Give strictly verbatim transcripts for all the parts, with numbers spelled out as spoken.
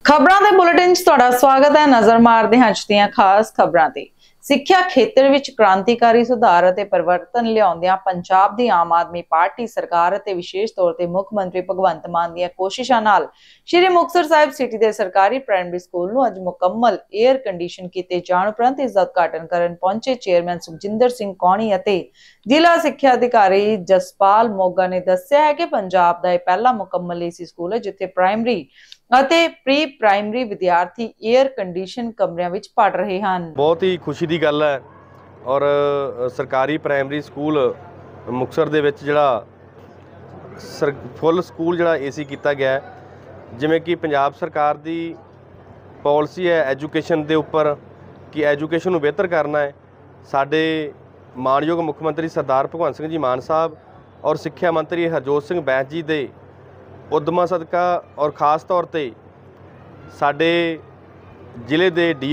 खबरों के बुलेटिन च तुहाडा स्वागत है। नजर मारदे हां अज दीआं खास खबरां ते। सिक्ख्या खेत्र विच क्रांतिकारी सुधार अते परिवर्तन लिआउंदिआं पंजाब दी आम आदमी पार्टी सरकार अते विशेष तौर ते मुख मंत्री भगवंत मान दीआं कोशिशां नाल श्री मुक्तसर साहिब सिटी दे सरकारी प्राइमरी स्कूल नूं अज मुकम्मल एयर कंडीशन कीते जाण उपरंत इस दा उद्घाटन करन पहुंचे चेयरमैन सुखजिंदर सिंह कौणी अते जिला सिक्ख्या अधिकारी जसपाल मोगा ने दस्सिआ है कि पंजाब दा इह पहला मुकम्मल एसी स्कूल है जिथे प्राइमरी ਅਤੇ ਪ੍ਰੀ ਪ੍ਰਾਇਮਰੀ ਵਿਦਿਆਰਥੀ 에ਅਰ ਕੰਡੀਸ਼ਨ ਕਮਰਿਆਂ ਵਿੱਚ ਪੜ ਰਹੇ ਹਨ। ਬਹੁਤ ਹੀ ਖੁਸ਼ੀ ਦੀ ਗੱਲ ਹੈ ਔਰ ਸਰਕਾਰੀ ਪ੍ਰਾਇਮਰੀ ਸਕੂਲ ਮੁਕਤਸਰ ਦੇ ਵਿੱਚ ਜਿਹੜਾ ਫੁੱਲ ਸਕੂਲ ਜਿਹੜਾ ਏਸੀ ਕੀਤਾ ਗਿਆ ਜਿਵੇਂ ਕਿ ਪੰਜਾਬ ਸਰਕਾਰ ਦੀ ਪਾਲਿਸੀ ਹੈ ਐਜੂਕੇਸ਼ਨ ਦੇ ਉੱਪਰ ਕਿ ਐਜੂਕੇਸ਼ਨ ਨੂੰ ਬਿਹਤਰ ਕਰਨਾ ਹੈ। ਸਾਡੇ ਮਾਨਯੋਗ ਮੁੱਖ ਮੰਤਰੀ ਸਰਦਾਰ ਭਗਵੰਤ ਸਿੰਘ ਜੀ ਮਾਨ ਸਾਹਿਬ ਔਰ ਸਿੱਖਿਆ ਮੰਤਰੀ ਹਰਜੋਤ ਸਿੰਘ ਬੈਂਸ ਜੀ ਦੇ ਉਦਮਾਂ ਸਦਕਾ और खास तौर पर साडे जिले के डी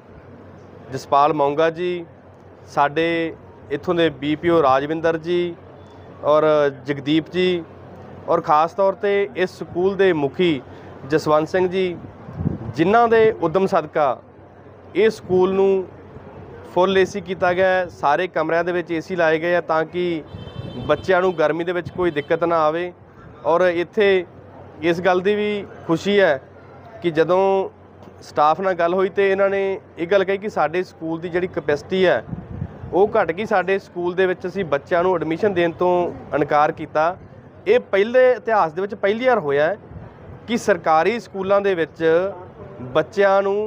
ओ जसपाल मोंगा जी, साडे इत्थों के B P O Rajwinder ji और जगदीप जी और खास तौर पर इस स्कूल के मुखी जसवंत सिंह जी, जिन्हां दे उद्यम सदका इस स्कूल नूं फुल ए सी किया गया। सारे कमरिਆਂ ਦੇ ਵਿੱਚ ए सी लाए गए ताकि बच्चों नूं गर्मी ਦੇ ਵਿੱਚ कोई दिक्कत ना आवे। और इत्थे इस गल की भी खुशी है कि जदों स्टाफ नाल गल हुई तो इन्होंने ये गल कही कि साडे स्कूल की जिहड़ी कैपेसिटी है वो घट गई। साडे स्कूल दे विच असीं बच्चों नूं एडमिशन देण तो इनकार किया। ये पहले इतिहास दे विच पहली बार होया है कि सरकारी स्कूलों दे विच बच्चों नूं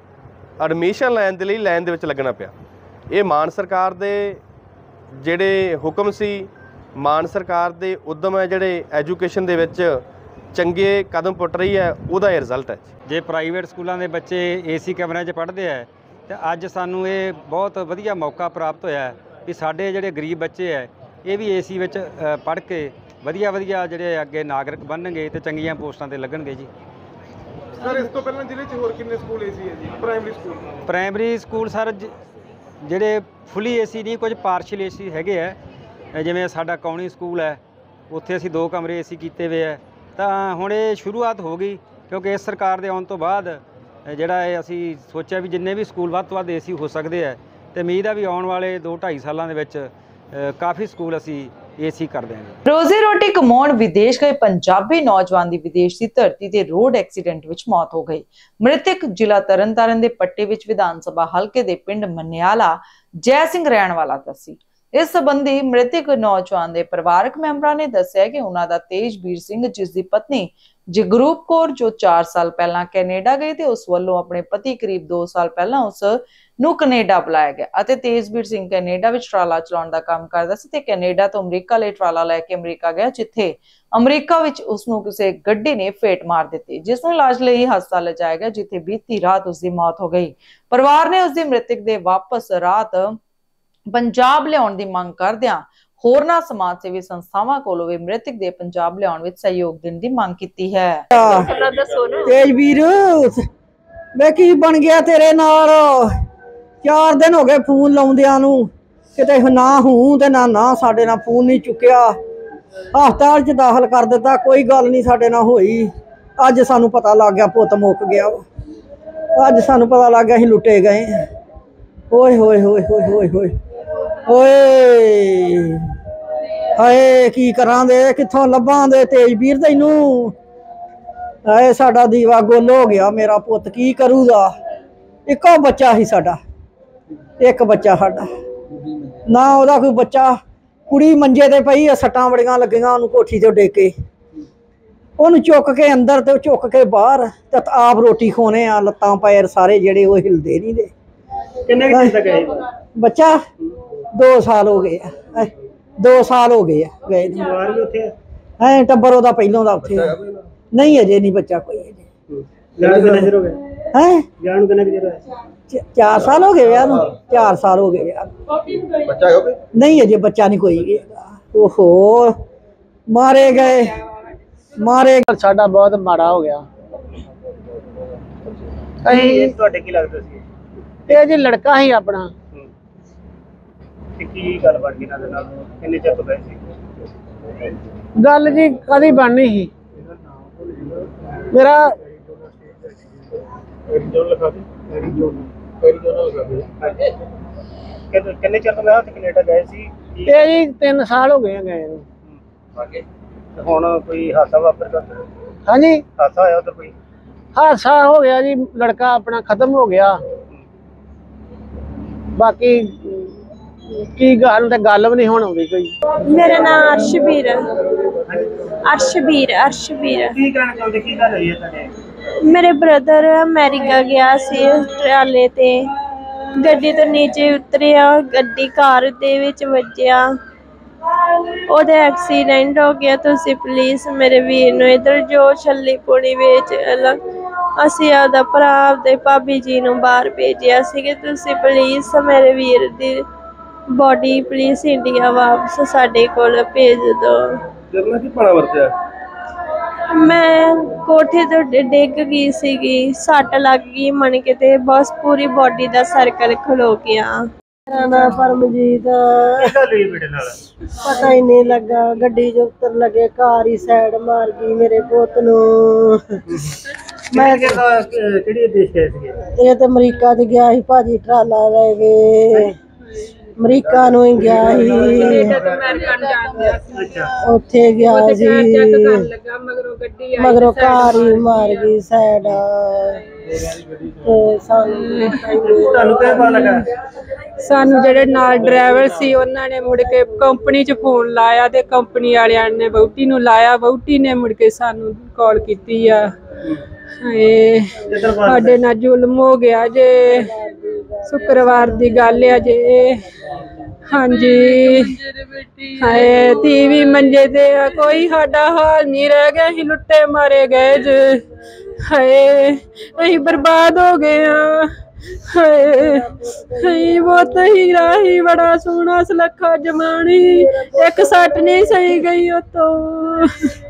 एडमिशन लैण दे लई लाइन दे विच लगना पिया। ये मान सरकार दे जिहड़े हुक्म सी, मान सरकार दे उद्यम है जिहड़े एजुकेशन दे विच चंगे कदम पुट रही है, उहदा ये रिजल्ट है। जे प्राइवेट स्कूलों के बच्चे ए सी कमरिਆਂ 'ਚ पढ़ते हैं तो अज सानू ये बहुत वधिया मौका प्राप्त होया है कि साडे जिहड़े गरीब बच्चे है ये भी ए सी विच पढ़ के वधिया वधिया जिहड़े अगे नागरिक बनणगे ते चंगीआं पोस्टां ते लगणगे जी। सर इस तो पहलां जिले 'ਚ होर किन्ने स्कूल ए सी है जी primary school? Primary school sir जिहड़े फुली ए सी नहीं, कुछ पार्शल ए सी हैगे है। जिवें साडा कौणी स्कूल है उत्थे असीं दो कमरे ए सी कीते हुए है। तो हुण ये शुरुआत हो गई क्योंकि इस सरकार के आने तो बाद जिहड़ा असीं सोचा भी जिन्ने भी स्कूल वध तो वध ए सी हो सकते हैं तो उम्मीद है भी आने वाले दो ढाई सालों के विच काफ़ी स्कूल असीं ए सी कर देंगे। रोजी रोटी कमाउण विदेश गए पंजाबी नौजवान की विदेश की धरती से रोड एक्सीडेंट विच मौत हो गई। मृतक जिला तरनतारन के पट्टे विच विधान सभा हल्के के पिंड मनियाला जय सिंह रहण वाला दसी। इस संबंधी मृतक नौजवान के परिवारक मैंबरां ने दस्सिआ कि उन्हां दा तेजवीर सिंह जिसकी पत्नी जगरूप कौर जो चार साल पहला कैनेडा गई थे उस वालों अपने पति करीब दो साल पहला उस नूं कनेडा बुलाया गया अते तेजवीर सिंह कैनेडा विच ट्राला चलाउण दा काम करदा सी ते कैनेडा तो अमरीका लई ट्राला लैके अमरीका गया जिथे अमरीका विच उसनूं किसी गड्डी ने फेट मार दित्ती जिसनूं इलाज लई हस्पताल लिजाया गया जिथे बीती रात उसकी मौत हो गई। परिवार ने उसकी मृतक दे वापस रात पंजाब लियाउण दी मंग करदिआं होरना समाज सेवी संस्थावां कोलों भी मृतक दे पंजाब लियाउण विच सहयोग देण दी मंग कीती है। तेजवीर वे की बन गया तेरे नाल? चार दिन हो गए फोन लाउंदिआं नूं, किते ना हूं ते ना ना साडे नाल फोन नहीं चुक्किया। हस्पताल च दाखल कर दित्ता, कोई गल नहीं साडे नाल होई। अज सानूं पता लग गया पुत मुक गया। अज सानूं पता लग गया असीं लुटे गए। ओए होए होए होए होए होए ओए हाए की करां दे, कित्थों लभां दे तेजवीर तैनूं? हाए साडा दीवा गुल हो गया, मेरा पुत की करूगा? इक्को बच्चा ही साडा, एक बच्चा साडा ना ओहदा कोई बच्चा। कुड़ी मंजे ते पई आ, सट्टां बड़ियां लगियां ओनूं कोठी ते डेके। ओनूं चुक के अंदर ते चुक के बाहर ते आप रोटी खोने आ, लत्तां पैर सारे जेहड़े वो हिलदे नहीं दे। किन्ने दिन तक गए बच्चा? दो साल हो गए, दो साल हो गए गए है। टब्बर ओहदा पहलों दा उत्थे नहीं, अजे नहीं बच्चा कोई है। चार साल हो गए यार, चार साल हो गए यार, नहीं अजे बच्चा नहीं कोई। ओहो मारे गए मारे गए। साडा बहुत माड़ा हो गया। की लगता सी ਇਹ ਜੀ ਲੜਕਾ ਹੀ ਆਪਣਾ ਕੀ ਗੱਲ ਬਣ ਗਈ ਨਾ ਦੇ ਨਾਲ? ਕਿੰਨੇ ਚਿਰ ਤੋਂ ਗਏ ਸੀ? ਗੱਲ ਜੀ ਕਦੀ ਬਣਨੀ ਸੀ। मेरा ਐਰੀਜ਼ੋਨਾ ਲਿਖਾ ਦੇ ਐਰੀਜ਼ੋਨਾ ਐਰੀਜ਼ੋਨਾ ਲਿਖਾ ਦੇ ਕਿੰਨੇ ਕਿੰਨੇ ਚਿਰ ਤੋਂ ਮੈਂ ਕੈਨੇਡਾ ਗਏ ਸੀ ਇਹ ਜੀ ਤਿੰਨ ਸਾਲ ਹੋ ਗਏ ਆ ਗਏ ਨੂੰ। ਅੱਗੇ ਹੁਣ ਕੋਈ ਹਾਦਸਾ ਵਾਪਰ ਗਿਆ ਹਾਂਜੀ ਹਾਦਸਾ ਹੋਇਆ ਉਧਰ ਕੋਈ ਹਾਦਸਾ ਹੋ ਗਿਆ ਜੀ, ਲੜਕਾ ਆਪਣਾ ਖਤਮ ਹੋ ਗਿਆ। ਬਾਕੀ ਕੀ ਗੱਲ ਤੇ ਗੱਲ ਵੀ ਨਹੀਂ ਹੁਣ ਆਉਂਦੀ ਕੋਈ। ਮੇਰਾ ਨਾਮ ਅਰਸ਼ਵੀਰ ਹੈ। ਅਰਸ਼ਵੀਰ ਅਰਸ਼ਵੀਰ ਕੀ ਕਹਿਣਾ ਚਾਹੁੰਦੇ ਕੀ ਗੱਲ ਹੋਈ ਹੈ ਤੁਹਾਡੇ ਮੇਰੇ ਬ੍ਰਦਰ ਅਮਰੀਕਾ ਗਿਆ ਸੀ ਟਰਾਲੇ ਤੇ, ਗੱਡੀ ਤੋਂ ਨੀਚੇ ਉਤਰਿਆ, ਗੱਡੀ ਕਾਰ ਦੇ ਵਿੱਚ ਵੱਜਿਆ, ਉਹਦਾ ਐਕਸੀਡੈਂਟ ਹੋ ਗਿਆ। ਤੁਸੀਂ ਪਲੀਜ਼ ਮੇਰੇ ਵੀਰ ਨੂੰ ਇੱਧਰ ਜੋ ਛੱਲੀ ਪੁਣੀ ਵਿੱਚ ਅਸੀਂ ਆਪਦਾ ਭਰਾ ਆਪਦੇ ਭਾਬੀ ਜੀ ਨੂੰ ਬਾਹਰ ਭੇਜਿਆ ਸੀ ਕਿ ਤੁਸੀਂ ਪਲੀਜ਼ ਮੇਰੇ ਵੀਰ ਦੀ ਬੋਡੀ ਪਲੀਜ਼ ਇੰਡੀਆ ਵਾਪਸ ਸਾਡੇ ਕੋਲ ਭੇਜ ਦਿਓ। ਜਰਨਾ ਕੀ ਪਾਣਾ ਵਰਤਿਆ ਮੈਂ ਕੋਠੇ ਤੋਂ ਡ- ਡਿੱਗ ਗਈ ਸੀਗੀ, ਸੱਟ ਲੱਗ ਗਈ ਮਣ ਕੇ ਤੇ ਬਸ ਪੂਰੀ ਬੋਡੀ ਦਾ ਸਰਕਲ ਖਲੋ ਗਿਆ। ਮੇਰਾ ਨਾਮ ਪਰਮਜੀਤ। ਕੀ ਗੱਲ ਹੋਈ ਬੇਟੇ ਨਾਲ ਪਤਾ ਹੀ ਨਹੀਂ ਲੱਗਾ, ਗੱਡੀ ਜੋ ਉੱਤਰ ਲਗੇ ਕਾਰ ਹੀ ਸਾਈਡ ਮਾਰ ਗਈ ਮੇਰੇ ਪੁੱਤ ਨੂੰ। ਮੈਂ ਕਿਹੜਾ ਕਿਹੜੇ ਦੇਸ਼ ਗਏ ਸੀਗੇ ਇਹ ਤੇ ਅਮਰੀਕਾ ਚ ਗਿਆ ਸੀ ਭਾਜੀ, ਟਰਾਲਾ ਲੈ ਗਏ ਅਮਰੀਕਾ ਨੂੰ ਹੀ ਗਿਆ ਸੀ, ਅੱਛਾ ਉੱਥੇ ਗਿਆ ਸੀ ਮਗਰੋਂ ਕਾਰ ਹੀ ਮਾਰ ਗਈ ਸਾਈਡ। ਤੇ ਸਾਨੂੰ ਤੁਹਾਨੂੰ ਕਿਵੇਂ ਪਤਾ ਲੱਗਾ ਸਾਨੂੰ ਜਿਹੜੇ ਨਾਲ ਡਰਾਈਵਰ ਸੀ ਉਹਨਾਂ ਨੇ ਮੁੜ ਕੇ ਕੰਪਨੀ 'ਚ ਫੋਨ ਲਾਇਆ ਤੇ ਕੰਪਨੀ ਵਾਲਿਆਂ ਨੇ ਵਹੁਟੀ ਨੂੰ ਲਾਇਆ, ਵਹੁਟੀ ਨੇ ਮੁੜ ਕੇ ਸਾਨੂੰ ਕਾਲ ਕੀਤੀ ਆ। ਇਹ ਸਾਡੇ ਨਾਲ ਜ਼ੁਲਮ ਹੋ ਗਿਆ ਜੇ, ਸ਼ੁੱਕਰਵਾਰ ਦੀ ਗੱਲ ਆ ਜੇ। ਹਾਂਜੀ ਹਾਏ ਧੀ ਵੀ ਮੰਜੇ ਤੇ ਆ, ਕੋਈ ਸਾਡਾ ਹਾਲ ਨਹੀਂ ਰਹਿ ਗਿਆ, ਅਸੀਂ ਲੁੱਟੇ ਮਾਰੇ ਗਏ ਜੇ। ਹਾਏ ਅਸੀਂ ਬਰਬਾਦ ਹੋ ਗਏ ਆ। ਹਾਏ ਹਾਏ ਬਹੁਤ ਹੀਰਾ ਹੀ ਬੜਾ ਸੋਹਣਾ ਸੁਲੱਖਾ ਜਮਾਣੀ, ਇੱਕ ਸੱਟ ਨਹੀਂ ਸਹੀ ਗਈ ਉਤੋਂ।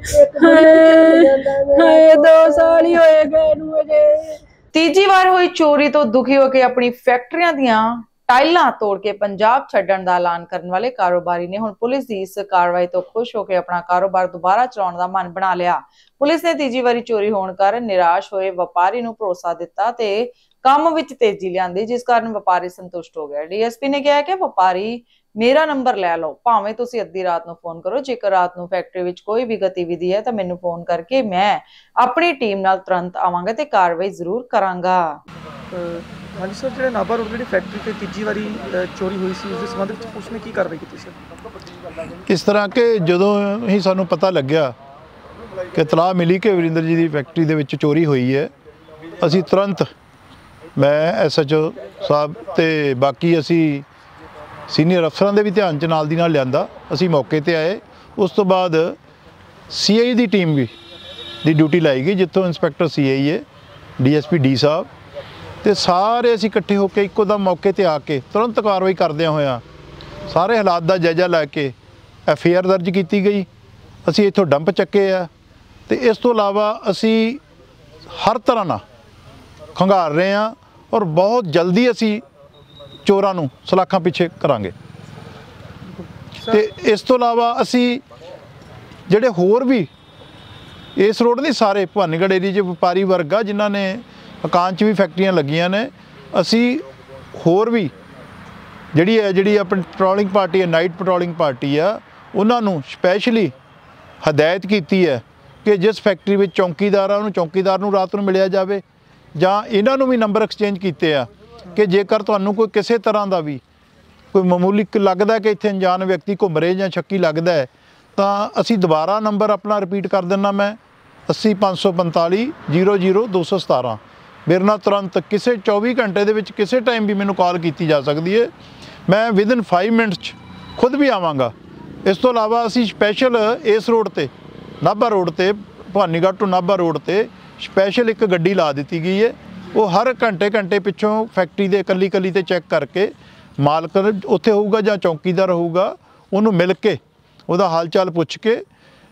ਹਾਏ ਹਾਏ ਦੋ ਸਾਲ ਹੀ ਹੋਏ ਗਏ ਨੂੰ ਅਜੇ। ਤੀਜੀ ਵਾਰ ਹੋਈ ਚੋਰੀ ਤੋਂ ਦੁਖੀ ਹੋ ਕੇ ਆਪਣੀ ਫੈਕਟਰੀਆਂ ਦੀਆਂ ਟਾਈਲਾਂ ਤੋੜ ਕੇ ਪੰਜਾਬ ਛੱਡਣ ਦਾ ਐਲਾਨ ਕਰਨ ਵਾਲੇ ਕਾਰੋਬਾਰੀ ਨੇ ਹੁਣ ਪੁਲਿਸ ਦੀ ਇਸ ਕਾਰਵਾਈ ਤੋਂ ਖੁਸ਼ ਹੋ ਕੇ ਆਪਣਾ ਕਾਰੋਬਾਰ ਦੁਬਾਰਾ ਚਲਾਉਣ ਦਾ ਮਨ ਬਣਾ ਲਿਆ। ਪੁਲਿਸ ਨੇ ਤੀਜੀ ਵਾਰੀ ਚੋਰੀ ਹੋਣ ਕਾਰਨ ਨਿਰਾਸ਼ ਹੋਏ ਵਪਾਰੀ ਨੂੰ ਭਰੋਸਾ ਦਿੱਤਾ ਤੇ ਕੰਮ ਵਿੱਚ ਤੇਜ਼ੀ ਲਿਆਂਦੀ, ਜਿਸ ਕਾਰਨ ਵਪਾਰੀ ਸੰਤੁਸ਼ਟ ਹੋ ਗਿਆ। ਡੀਐਸਪੀ ਨੇ ਕਿਹਾ ਕਿ ਵਪਾਰੀ ਮੇਰਾ ਨੰਬਰ ਲੈ ਲਓ, ਭਾਵੇਂ ਤੁਸੀਂ ਅੱਧੀ ਰਾਤ ਨੂੰ ਫੋਨ ਕਰੋ, ਜੇਕਰ ਰਾਤ ਨੂੰ ਫੈਕਟਰੀ ਵਿੱਚ ਕੋਈ ਵੀ ਗਤੀਵਿਧੀ ਹੈ ਤਾਂ ਮੈਨੂੰ ਫੋਨ ਕਰਕੇ ਮੈਂ ਆਪਣੀ ਟੀਮ ਨਾਲ ਤੁਰੰਤ ਆਵਾਂਗਾ ਤੇ ਕਾਰਵਾਈ ਜ਼ਰੂਰ ਕਰਾਂਗਾ। ਹਾਂਜੀ ਸਰ, ਜਿਹੜੇ ਨਾਭਾ ਰੋਡ ਜਿਹੜੀ ਫੈਕਟਰੀ ਤੇ ਤੀਜੀ ਵਾਰੀ ਅ, ਚੋਰੀ ਹੋਈ ਸੀ, ਉਸ ਦੇ ਸੰਬੰਧ ਵਿੱਚ ਪੁਲਿਸ ਨੇ ਕੀ ਕਾਰਵਾਈ ਕੀਤੀ ਸਰ? ਇਸ ਤਰ੍ਹਾਂ ਕਿ ਜਦੋਂ ਹੀ ਸਾਨੂੰ ਪਤਾ ਲੱਗਿਆ ਕਿ ਇਤਲਾਹ ਮਿਲੀ ਕਿ ਵਰਿੰਦਰ ਜੀ ਦੀ ਫੈਕਟਰੀ ਦੇ ਵਿੱਚ ਚੋਰੀ ਹੋਈ ਹੈ, ਅਸੀਂ ਤੁਰੰਤ ਮੈਂ ਐਸਐਚਓ ਸਾਹਿਬ ਤੇ ਬਾਕੀ ਅਸੀਂ ਸੀਨੀਅਰ ਅਫਸਰਾਂ ਦੇ ਵੀ ਧਿਆਨ 'ਚ ਨਾਲ ਦੀ ਨਾਲ ਲਿਆਂਦਾ। ਅਸੀਂ ਮੌਕੇ ਤੇ ਆਏ, ਉਸ ਤੋਂ ਬਾਅਦ ਸੀਆਈ ਦੀ ਟੀਮ ਵੀ ਦੀ ਡਿਊਟੀ ਲਾਈ ਗਈ, ਜਿੱਥੋਂ ਇੰਸਪੈਕਟਰ ਸੀਆਈ ਹੈ, ਡੀਐਸਪੀ ਡੀ ਸਾਹਿਬ ਤੇ ਸਾਰੇ ਅਸੀਂ ਇਕੱਠੇ ਹੋ ਕੇ ਇੱਕੋ ਦਮ ਮੌਕੇ ਤੇ ਆ ਕੇ ਤੁਰੰਤ ਕਾਰਵਾਈ ਕਰਦਿਆਂ ਹੋਇਆਂ ਸਾਰੇ ਹਾਲਾਤ ਦਾ ਜਾਇਜ਼ਾ ਲੈ ਕੇ ਐਫ ਆਈ ਆਰ ਦਰਜ ਕੀਤੀ ਗਈ। ਅਸੀਂ ਇੱਥੋਂ ਡੰਪ ਚੱਕੇ ਆ ਤੇ ਇਸ ਤੋਂ ਇਲਾਵਾ ਅਸੀਂ ਹਰ ਤਰ੍ਹਾਂ ਨਾਲ ਖੰਗਾਰ ਰਹੇ ਹਾਂ ਔਰ ਬਹੁਤ ਜਲਦੀ ਅਸੀਂ ਚੋਰਾਂ ਨੂੰ ਸਲਾਖਾਂ ਪਿੱਛੇ ਕਰਾਂਗੇ। ਤੇ ਇਸ ਤੋਂ ਇਲਾਵਾ ਅਸੀਂ ਜਿਹੜੇ ਹੋਰ ਵੀ ਇਸ ਰੋਡ ਦੇ ਸਾਰੇ ਭਵਾਨੀਗੜ੍ਹ ਏਰੀਏ 'ਚ ਵਪਾਰੀ ਵਰਗ ਆ ਜਿਨ੍ਹਾਂ ਨੇ ਮਕਾਨ 'ਚ ਵੀ ਫੈਕਟਰੀਆਂ ਲੱਗੀਆਂ ਨੇ, ਅਸੀਂ ਹੋਰ ਵੀ ਜਿਹੜੀ ਹੈ ਜਿਹੜੀ ਆਪਣੀ ਪੈਟਰੋਲਿੰਗ ਪਾਰਟੀ ਹੈ, ਨਾਈਟ ਪੈਟਰੋਲਿੰਗ ਪਾਰਟੀ ਆ, ਉਹਨਾਂ ਨੂੰ ਸਪੈਸ਼ਲੀ ਹਦਾਇਤ ਕੀਤੀ ਹੈ ਕਿ ਜਿਸ ਫੈਕਟਰੀ ਵਿੱਚ ਚੌਂਕੀਦਾਰ ਆ ਉਹਨੂੰ ਚੌਂਕੀਦਾਰ ਨੂੰ ਰਾਤ ਨੂੰ ਮਿਲਿਆ ਜਾਵੇ, ਜਾਂ ਇਹਨਾਂ ਨੂੰ ਵੀ ਨੰਬਰ ਐਕਸਚੇਂਜ ਕੀਤੇ ਆ ਕਿ ਜੇਕਰ ਤੁਹਾਨੂੰ ਕੋਈ ਕਿਸੇ ਤਰ੍ਹਾਂ ਦਾ ਵੀ ਕੋਈ ਮਾਮੂਲੀ ਲੱਗਦਾ ਕਿ ਇੱਥੇ ਅਣਜਾਣ ਵਿਅਕਤੀ ਘੁੰਮ ਰਹੇ ਜਾਂ ਸ਼ੱਕੀ ਲੱਗਦਾ ਹੈ ਤਾਂ ਅਸੀਂ ਦੁਬਾਰਾ ਨੰਬਰ ਆਪਣਾ ਰਿਪੀਟ ਕਰ ਦਿੰਦਾ ਮੈਂ ਅੱਸੀ ਪੰਜ ਸੌ ਪੰਤਾਲੀ ਜ਼ੀਰੋ ਜ਼ੀਰੋ ਦੋ ਸੌ ਸਤਾਰਾਂ। ਮੇਰੇ ਨਾਲ ਤੁਰੰਤ ਕਿਸੇ ਚੌਵੀ ਘੰਟੇ ਦੇ ਵਿੱਚ ਕਿਸੇ ਟਾਈਮ ਵੀ ਮੈਨੂੰ ਕਾਲ ਕੀਤੀ ਜਾ ਸਕਦੀ ਹੈ, ਮੈਂ ਵਿਦਿਨ ਫਾਈਵ ਮਿੰਟਸ 'ਚ ਖੁਦ ਵੀ ਆਵਾਂਗਾ। ਇਸ ਤੋਂ ਇਲਾਵਾ ਅਸੀਂ ਸਪੈਸ਼ਲ ਇਸ ਰੋਡ 'ਤੇ ਨਾਭਾ ਰੋਡ 'ਤੇ ਭਵਾਨੀਗੜ੍ਹ ਤੋਂ ਨਾਭਾ ਰੋਡ 'ਤੇ ਸਪੈਸ਼ਲ ਇੱਕ ਗੱਡੀ ਲਾ ਦਿੱਤੀ ਗਈ ਹੈ। ਉਹ ਹਰ ਘੰਟੇ ਘੰਟੇ ਪਿੱਛੋਂ ਫੈਕਟਰੀ ਦੇ ਇਕੱਲੀ ਇਕੱਲੀ 'ਤੇ ਚੈੱਕ ਕਰਕੇ ਮਾਲਕ ਉੱਥੇ ਹੋਊਗਾ ਜਾਂ ਚੌਂਕੀਦਾਰ ਹੋਊਗਾ, ਉਹਨੂੰ ਮਿਲ ਕੇ ਉਹਦਾ ਹਾਲ ਚਾਲ ਪੁੱਛ ਕੇ।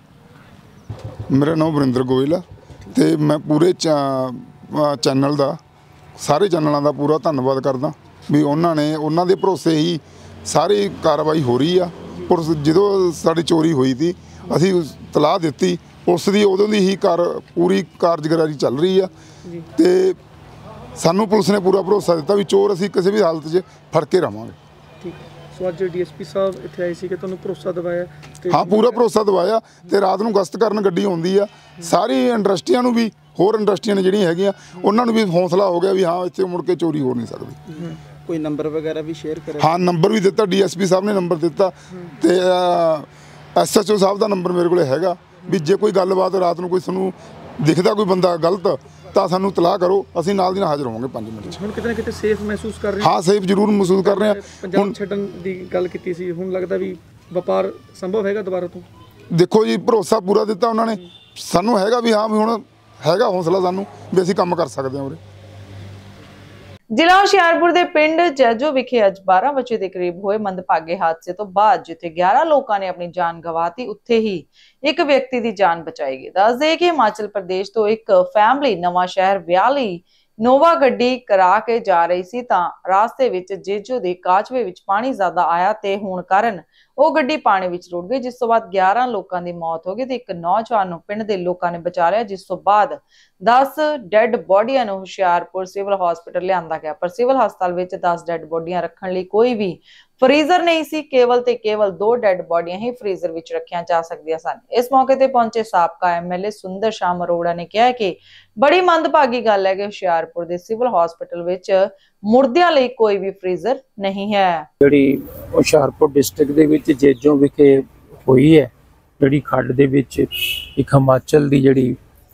ਮੇਰਾ ਨਾਮ ਵਰਿੰਦਰ ਗੋਇਲ ਆ ਤੇ ਮੈਂ ਪੂਰੇ ਚੈਨਲ ਦਾ ਸਾਰੇ ਚੈਨਲਾਂ ਦਾ ਪੂਰਾ ਧੰਨਵਾਦ ਕਰਦਾ ਵੀ ਉਹਨਾਂ ਨੇ ਉਹਨਾਂ ਦੇ ਭਰੋਸੇ ਹੀ ਸਾਰੀ ਕਾਰਵਾਈ ਹੋ ਰਹੀ ਆ। ਪੁਲਿਸ ਜਦੋਂ ਸਾਡੀ ਚੋਰੀ ਹੋਈ ਸੀ ਅਸੀਂ ਤਲਾਹ ਦਿੱਤੀ, ਪੁਲਿਸ ਦੀ ਉਦੋਂ ਦੀ ਹੀ ਕਾਰ ਪੂਰੀ ਕਾਰਜਕਾਰੀ ਚੱਲ ਰਹੀ ਆ ਤੇ ਸਾਨੂੰ ਪੁਲਿਸ ਨੇ ਪੂਰਾ ਭਰੋਸਾ ਦਿੱਤਾ ਵੀ ਚੋਰ ਅਸੀਂ ਕਿਸੇ ਵੀ ਹਾਲਤ 'ਚ ਫੜ ਕੇ ਰਵਾਂਗੇ। ਠੀਕ ਸੋ ਅੱਜ ਡੀਐਸਪੀ ਸਾਹਿਬ ਇੱਥੇ ਆਏ ਸੀ ਕਿ ਤੁਹਾਨੂੰ ਭਰੋਸਾ ਦਿਵਾਇਆ ਤੇ ਹਾਂ ਪੂਰਾ ਭਰੋਸਾ ਦਿਵਾਇਆ ਤੇ ਰਾਤ ਨੂੰ ਗਸ਼ਤ ਕਰਨ ਗੱਡੀ ਆਉਂਦੀ ਆ ਸਾਰੀ ਇੰਡਸਟਰੀਆਂ ਨੂੰ ਵੀ ਹੋਰ ਇੰਡਸਟਰੀਆਂ ਨੇ ਜਿਹੜੀਆਂ ਹੈਗੀਆਂ ਉਹਨਾਂ ਨੂੰ ਵੀ ਹੌਸਲਾ ਹੋ ਗਿਆ ਵੀ ਹਾਂ ਇੱਥੇ ਮੁੜ ਕੇ ਚੋਰੀ ਹੋ ਨਹੀਂ ਸਕਦੀ। ਕੋਈ ਨੰਬਰ ਵਗੈਰਾ ਵੀ ਸ਼ੇਅਰ ਕਰਿਆ? ਹਾਂ ਨੰਬਰ ਵੀ ਦਿੱਤਾ ਡੀਐਸਪੀ ਸਾਹਿਬ ਨੇ ਨੰਬਰ ਦਿੱਤਾ ਤੇ ਐਸਐਚਓ ਸਾਹਿਬ ਦਾ ਨੰਬਰ ਮੇਰੇ ਕੋਲ ਹੈਗਾ ਵੀ ਜੇ ਕੋਈ ਗੱਲਬਾਤ ਰਾਤ ਨੂੰ ਕੋਈ ਤੁਹਾਨੂੰ ਦਿਖਦਾ ਕੋਈ ਬੰਦਾ ਗਲਤ ਤਾਂ ਸਾਨੂੰ ਤਲਾਹ ਕਰੋ ਅਸੀਂ ਨਾਲ ਦੀ ਨਾਲ ਹਾਜ਼ਰ ਹੋਵਾਂਗੇ ਪੰਜ ਮਿੰਟ 'ਚ। ਹੁਣ ਕਿਤੇ ਨਾ ਕਿਤੇ ਸੇਫ ਮਹਿਸੂਸ ਕਰ ਰਹੇ ਹਾਂ ਸੇਫ ਜ਼ਰੂਰ ਮਹਿਸੂਸ ਕਰ ਰਹੇ ਹਾਂ। ਪੰਜਾਬ ਛੱਡਣ ਦੀ ਗੱਲ ਕੀਤੀ ਸੀ ਹੁਣ ਲੱਗਦਾ ਵੀ ਵਪਾਰ ਸੰਭਵ ਹੈਗਾ ਦੁਬਾਰਾ ਤੋਂ? ਦੇਖੋ ਜੀ ਭਰੋਸਾ ਪੂਰਾ ਦਿੱਤਾ ਉਹਨਾਂ ਨੇ ਸਾਨੂੰ ਹੈਗਾ ਵੀ ਹਾਂ ਵੀ ਹੁਣ ਹੈਗਾ ਹੌਸਲਾ ਸਾਨੂੰ ਵੀ ਅਸੀਂ ਕੰਮ ਕਰ ਸਕਦੇ ਹਾਂ ਉਰੇ। ਜ਼ਿਲ੍ਹਾ ਹੁਸ਼ਿਆਰਪੁਰ ਦੇ ਪਿੰਡ ਜੈਜੋ ਵਿਖੇ ਅੱਜ ਬਾਰਾਂ ਵਜੇ ਦੇ ਕਰੀਬ ਹੋਏ ਮੰਦਭਾਗੇ ਹਾਦਸੇ ਤੋਂ ਬਾਅਦ ਜਿੱਥੇ ਗਿਆਰਾਂ ਲੋਕਾਂ ਨੇ ਆਪਣੀ ਜਾਨ ਗਵਾਤੀ ਉੱਥੇ ਹੀ ਇੱਕ ਵਿਅਕਤੀ ਦੀ ਜਾਨ ਬਚਾਈ ਗਈ। ਦੱਸ ਦੇ ਕਿ ਹਿਮਾਚਲ ਪ੍ਰਦੇਸ਼ ਤੋਂ ਇੱਕ ਫੈਮਿਲੀ ਨਵਾਂ ਸ਼ਹਿਰ ਵਿਆਹ ਲਈ ਨੋਵਾ ਗੱਡੀ ਕਰਾ ਕੇ ਜਾ ਰਹੀ ਸੀ ਤਾਂ ਰਾਸਤੇ ਵਿੱਚ ਜੇਜੋ ਦੇ ਕਾਚਵੇ ਵਿੱਚ ਪਾਣੀ ਜ਼ਿਆਦਾ ਆਇਆ ਤੇ ਹੋਣ ਕਾਰਨ ਉਹ ਗੱਡੀ ਪਾਣੀ ਵਿੱਚ ਰੁੜ ਗਈ ਜਿਸ ਤੋਂ ਬਾਅਦ ਗਿਆਰਾਂ ਲੋਕਾਂ ਦੀ ਮੌਤ ਹੋ ਗਈ ਤੇ ਇੱਕ ਨੌਜਵਾਨ ਨੂੰ ਪਿੰਡ ਦੇ ਲੋਕਾਂ ਨੇ ਬਚਾ ਲਿਆ ਜਿਸ ਤੋਂ ਬਾਅਦ ਦਸ ਡੈੱਡ ਬੋਡੀਆਂ ਨੂੰ ਹੁਸ਼ਿਆਰਪੁਰ ਸਿਵਲ ਹਸਪੀਟਲ ਲਿਆਂਦਾ ਗਿਆ ਪਰ ਸਿਵਲ ਹਸਪਤਾਲ ਵਿੱਚ ਦਸ ਡੈੱਡ ਬੋਡੀਆਂ ਰੱਖਣ ਲਈ ਕੋਈ ਵੀ ਫਰੀਜ਼ਰ ਨਹੀਂ ਸੀ। ਕੇਵਲ ਤੇ ਕੇਵਲ ਦੋ ਡੈੱਡ ਬੋਡੀਆਂ ਹੀ ਫਰੀਜ਼ਰ ਵਿੱਚ ਰੱਖੀਆਂ ਜਾ ਸਕਦੀਆਂ ਸਨ। ਇਸ ਮੌਕੇ ਤੇ ਪਹੁੰਚੇ ਸਾਬਕਾ ਐਮਐਲਏ ਸੁੰਦਰ ਸ਼ਾਮ ਅਰੋੜਾ ਨੇ ਕਿਹਾ ਕਿ ਬੜੀ ਮੰਦਭਾਗੀ ਗੱਲ ਹੈ ਕਿ ਹੁਸ਼ਿਆਰਪੁਰ ਦੇ ਸਿਵਲ ਹਸਪੀਟਲ ਵਿੱਚ ਮੁਰਦਿਆਂ ਲਈ ਕੋਈ ਵੀ ਫਰੀਜ਼ਰ ਨਹੀਂ ਹੈ। ਜਿਹੜੀ ਹੁਸ਼ਿਆਰਪੁਰ ਡਿਸਟ੍ਰਿਕਟ ਦੇ ਵਿੱਚ ਜੇਜੋਂ ਵਿਖੇ ਹੋਈ ਹੈ ਜਿਹੜੀ ਖੱਡ ਦੇ ਵਿੱਚ ਇੱਕ ਹਿਮਾਚਲ ਦੀ ਜਿਹੜੀ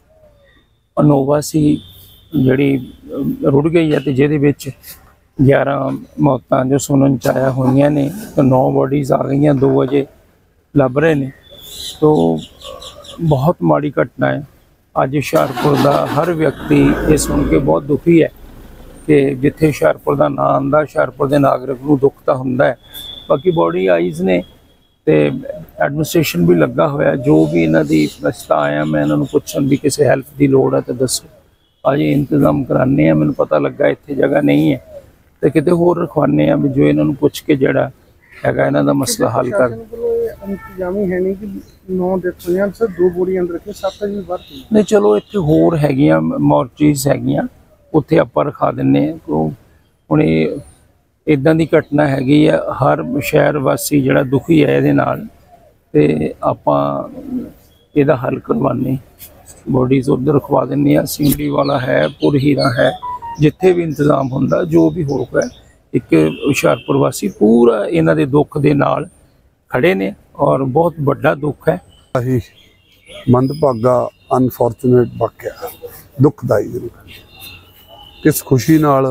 ਇਨੋਵਾ ਸੀ ਜਿਹੜੀ ਰੁੜ ਗਈ ਹੈ ਤੇ ਜਿਹਦੇ ਵਿੱਚ ਗਿਆਰਾਂ ਮੌਤਾਂ ਜੋ ਸੁਣਨ ਚ ਆਇਆ ਹੋਈਆਂ ਨੇ ਤੇ ਨੌ ਬੋਡੀਜ਼ ਆ ਗਈਆਂ ਦੋ ਵਜੇ ਲੱਭ ਰਹੇ ਨੇ ਤੋ ਬਹੁਤ ਮਾੜੀ ਘਟਨਾ ਹੈ। ਅੱਜ ਹੁਸ਼ਿਆਰਪੁਰ ਦਾ ਹਰ ਵਿਅਕਤੀ ਇਹ ਸੁਣ ਕੇ ਬਹੁਤ ਦੁਖੀ ਹੈ ਕਿ ਜਿੱਥੇ ਹੁਸ਼ਿਆਰਪੁਰ ਦਾ ਨਾਂ ਆਉਂਦਾ ਹੁਸ਼ਿਆਰਪੁਰ ਦੇ ਨਾਗਰਿਕ ਨੂੰ ਦੁੱਖ ਤਾਂ ਹੁੰਦਾ ਹੈ। ਬਾਕੀ ਬੋਡੀ ਆਈਜ਼ ਨੇ ਤੇ ਐਡਮਿਨਿਸਟ੍ਰੇਸ਼ਨ ਵੀ ਲੱਗਾ ਹੋਇਆ ਜੋ ਵੀ ਇਹਨਾਂ ਦੀ ਰਸਤਾ ਆਇਆ ਮੈਂ ਇਹਨਾਂ ਨੂੰ ਪੁੱਛਣ ਵੀ ਕਿਸੇ ਹੈਲਪ ਦੀ ਲੋੜ ਹੈ ਤਾਂ ਦੱਸੋ ਅਜੇ ਇੰਤਜ਼ਾਮ ਕਰਾਉਂਦੇ ਆ। ਮੈਨੂੰ ਪਤਾ ਲੱਗਾ ਇੱਥੇ ਜਗ੍ਹਾ ਨਹੀਂ ਹੈ ਤੇ ਕਿਤੇ ਹੋਰ ਰਖਵਾਉਂਦੇ ਆ ਵੀ ਜੋ ਇਹਨਾਂ ਨੂੰ ਪੁੱਛ ਕੇ ਜਿਹੜਾ ਹੈਗਾ ਇਹਨਾਂ ਦਾ ਮਸਲਾ ਹੱਲ ਕਰ। ਇੰਤਜ਼ਾਮੀ ਹੈ ਨਹੀਂ ਕਿ ਨੌ ਡੈਥ ਹੋਈਆਂ ਸਰ ਦੋ ਬੋਡੀ ਅੰਦਰ ਰੱਖੇ ਸੱਤ ਜੀ ਬਾਹਰ ਨਹੀਂ ਚਲੋ ਇੱਥੇ ਹੋਰ ਹੈਗੀਆਂ ਮੋਰਚਰੀਜ਼ ਹੈਗੀਆਂ ਉੱਥੇ ਆਪਾਂ ਰਖਾ ਦਿੰਦੇ ਹਾਂ। ਹੁਣ ਇਹ ਇਦਾਂ ਦੀ ਘਟਨਾ ਹੈਗੀ ਆ ਹਰ ਸ਼ਹਿਰ ਵਾਸੀ ਜਿਹੜਾ ਦੁਖੀ ਹੈ ਇਹਦੇ ਨਾਲ ਤੇ ਆਪਾਂ ਇਹਦਾ ਹੱਲ ਕਰਵਾਉਂਦੇ ਬੋਡੀਜ਼ ਉੱਧਰ ਰਖਵਾ ਦਿੰਦੇ ਹਾਂ। ਸਿੰਗਲੀ ਵਾਲਾ ਹੈ ਪੁਰਹੀਰਾ ਹੈ ਜਿੱਥੇ ਵੀ ਇੰਤਜ਼ਾਮ ਹੁੰਦਾ ਜੋ ਵੀ ਹੋਊਗਾ ਇੱਕ ਹੁਸ਼ਿਆਰਪੁਰ ਵਾਸੀ ਪੂਰਾ ਇਹਨਾਂ ਦੇ ਦੁੱਖ ਦੇ ਨਾਲ ਖੜੇ ਨੇ ਔਰ ਬਹੁਤ ਵੱਡਾ ਦੁੱਖ ਹੈ। ਆਹੀ ਮੰਦਭਾਗਾ ਅਨਫੋਰਚੂਨੇਟ ਵਾਕਿਆ ਦੁਖਦਾਈ ਜ਼ਰੂਰ ਕਿਸ ਖੁਸ਼ੀ ਨਾਲ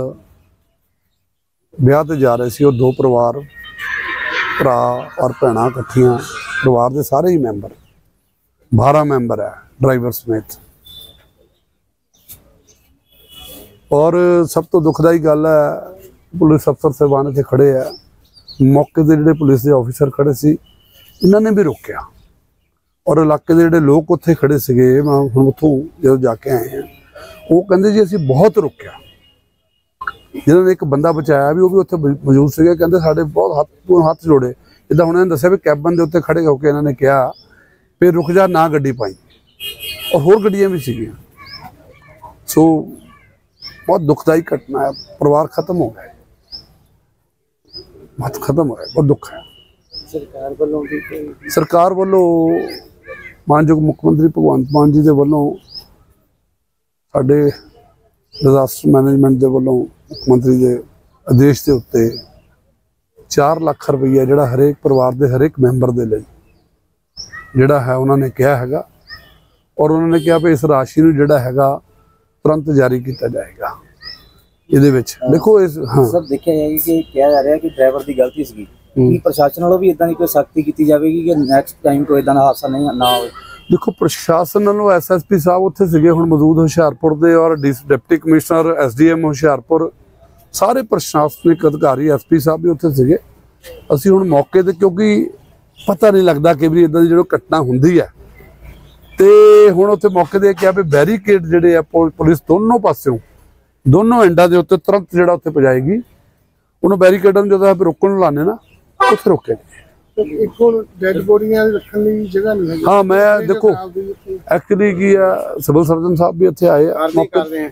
ਵਿਆਹ ਤੇ ਜਾ ਰਹੇ ਸੀ ਉਹ ਦੋ ਪਰਿਵਾਰ ਭਰਾ ਔਰ ਭੈਣਾਂ ਇਕੱਠੀਆਂ ਪਰਿਵਾਰ ਦੇ ਸਾਰੇ ਹੀ ਮੈਂਬਰ ਬਾਰਾਂ ਮੈਂਬਰ ਹੈ ਡਰਾਈਵਰ ਸਮੇਤ ਔਰ ਸਭ ਤੋਂ ਦੁਖਦਾਈ ਗੱਲ ਹੈ ਪੁਲਿਸ ਅਫਸਰ ਸਾਹਿਬਾਨ ਇੱਥੇ ਖੜੇ ਆ ਮੌਕੇ ਦੇ ਜਿਹੜੇ ਪੁਲਿਸ ਦੇ ਆਫੀਸਰ ਖੜੇ ਸੀ ਇਹਨਾਂ ਨੇ ਵੀ ਰੋਕਿਆ ਔਰ ਇਲਾਕੇ ਦੇ ਜਿਹੜੇ ਲੋਕ ਉੱਥੇ ਖੜੇ ਸੀਗੇ ਮੈਂ ਹੁਣ ਉੱਥੋਂ ਜਦੋਂ ਜਾ ਕੇ ਆਏ ਹਾਂ ਉਹ ਕਹਿੰਦੇ ਜੀ ਅਸੀਂ ਬਹੁਤ ਰੋਕਿਆ ਜਿਹਨਾਂ ਨੇ ਇੱਕ ਬੰਦਾ ਬਚਾਇਆ ਵੀ ਉਹ ਵੀ ਉੱਥੇ ਮੌਜੂਦ ਸੀਗੇ ਕਹਿੰਦੇ ਸਾਡੇ ਬਹੁਤ ਹੱਥ ਹੱਥ ਜੋੜੇ ਜਿੱਦਾਂ ਹੁਣ ਇਹਨਾਂ ਦੱਸਿਆ ਵੀ ਕੈਬਨ ਦੇ ਉੱਤੇ ਖੜੇ ਹੋ ਕੇ ਇਹਨਾਂ ਨੇ ਕਿਹਾ ਫਿਰ ਰੁਕ ਜਾ ਨਾ ਗੱਡੀ ਪਾਈ ਔਰ ਹੋਰ ਗੱਡੀਆਂ ਵੀ ਸੀਗੀਆਂ। ਸੋ बहुत दुखदाई घटना है परिवार खत्म हो गए बहुत खत्म हो गया बहुत दुख है। सरकार वालों की सरकार वालों मानयोग मुख्यमंत्री भगवंत मान जी के वालों साडे डिजास्टर मैनेजमेंट के वालों मुख्यमंत्री के आदेश के उत्ते चार लाख रुपया जिहड़ा हरेक परिवार के हरेक मैंबर के लिए जिहड़ा है उन्होंने कहा हैगा और उन्होंने कहा भी इस राशि नूं जिहड़ा हैगा तुरंत जारी किया जाएगा। ਇਹਦੇ ਵਿੱਚ ਦੇਖੋ ਇਸ ਹਾਂ ਸਰ ਦੇਖਿਆ ਜਾਏਗਾ ਕਿ ਕਿਹਾ ਜਾ ਰਿਹਾ ਕਿ ਡਰਾਈਵਰ ਦੀ ਗਲਤੀ ਸੀਗੀ ਕੀ ਪ੍ਰਸ਼ਾਸਨ ਵੱਲੋਂ ਵੀ ਇਦਾਂ ਦੀ ਕੋਈ ਸਖਤੀ ਕੀਤੀ ਜਾਵੇਗੀ ਕਿ ਨੈਕਸਟ ਟਾਈਮ ਕੋਈ ਇਦਾਂ ਦਾ ਹਾਦਸਾ ਨਹੀਂ ਨਾ ਹੋਵੇ। ਦੇਖੋ ਪ੍ਰਸ਼ਾਸਨ ਵੱਲੋਂ ਐਸਐਸਪੀ ਸਾਹਿਬ ਉੱਥੇ ਸੀਗੇ ਹੁਣ ਮੌਜੂਦ ਹੁਸ਼ਿਆਰਪੁਰ ਦੇ ਔਰ ਡਿਪਟੀ ਕਮਿਸ਼ਨਰ ਐਸਡੀਐਮ ਹੁਸ਼ਿਆਰਪੁਰ ਸਾਰੇ ਪ੍ਰਸ਼ਾਸਨਿਕ ਅਧਿਕਾਰੀ ਐਸਪੀ ਸਾਹਿਬ ਵੀ ਉੱਥੇ ਸੀਗੇ। ਅਸੀਂ ਹੁਣ ਮੌਕੇ ਤੇ ਕਿਉਂਕਿ ਪਤਾ ਨਹੀਂ ਲੱਗਦਾ ਕਿ ਵੀ ਇਦਾਂ ਦੀ ਜਿਹੜੀ ਘਟਨਾ ਹੁੰਦੀ ਹੈ ਤੇ ਹੁਣ ਉੱਥੇ ਮੌਕੇ ਤੇ ਕਿਹਾ ਵੀ ਬੈਰੀਕੇਡ ਜਿਹੜੇ ਆ ਪੁਲਿਸ ਦੋਨੋਂ ਪਾਸਿਓਂ ਦੋਨੋਂ ਐਂਡਾਂ ਦੇ ਉੱਤੇ ਤੁਰੰਤ ਜਿਹੜਾ ਉੱਥੇ ਪਜਾਏਗੀ ਉਹਨੂੰ ਬੈਰੀਕੇਡਾਂ ਨੂੰ ਜਦੋਂ ਆਪਾਂ ਰੋਕਣ ਨੂੰ ਲਾਣੇ ਨਾ ਉੱਥੇ ਰੋਕੇਗੀ। ਇੱਕ ਹੁਣ ਡੈਡ ਬੋਡੀਆਂ ਰੱਖਣ ਲਈ ਜਗ੍ਹਾ ਨਹੀਂ ਹੈਗੀ। ਹਾਂ ਮੈਂ ਦੇਖੋ ਐਕਚੁਅਲੀ ਕੀ ਆ ਸਿਵਲ ਸਰਜਨ ਸਾਹਿਬ ਵੀ ਇੱਥੇ ਆਏ ਆ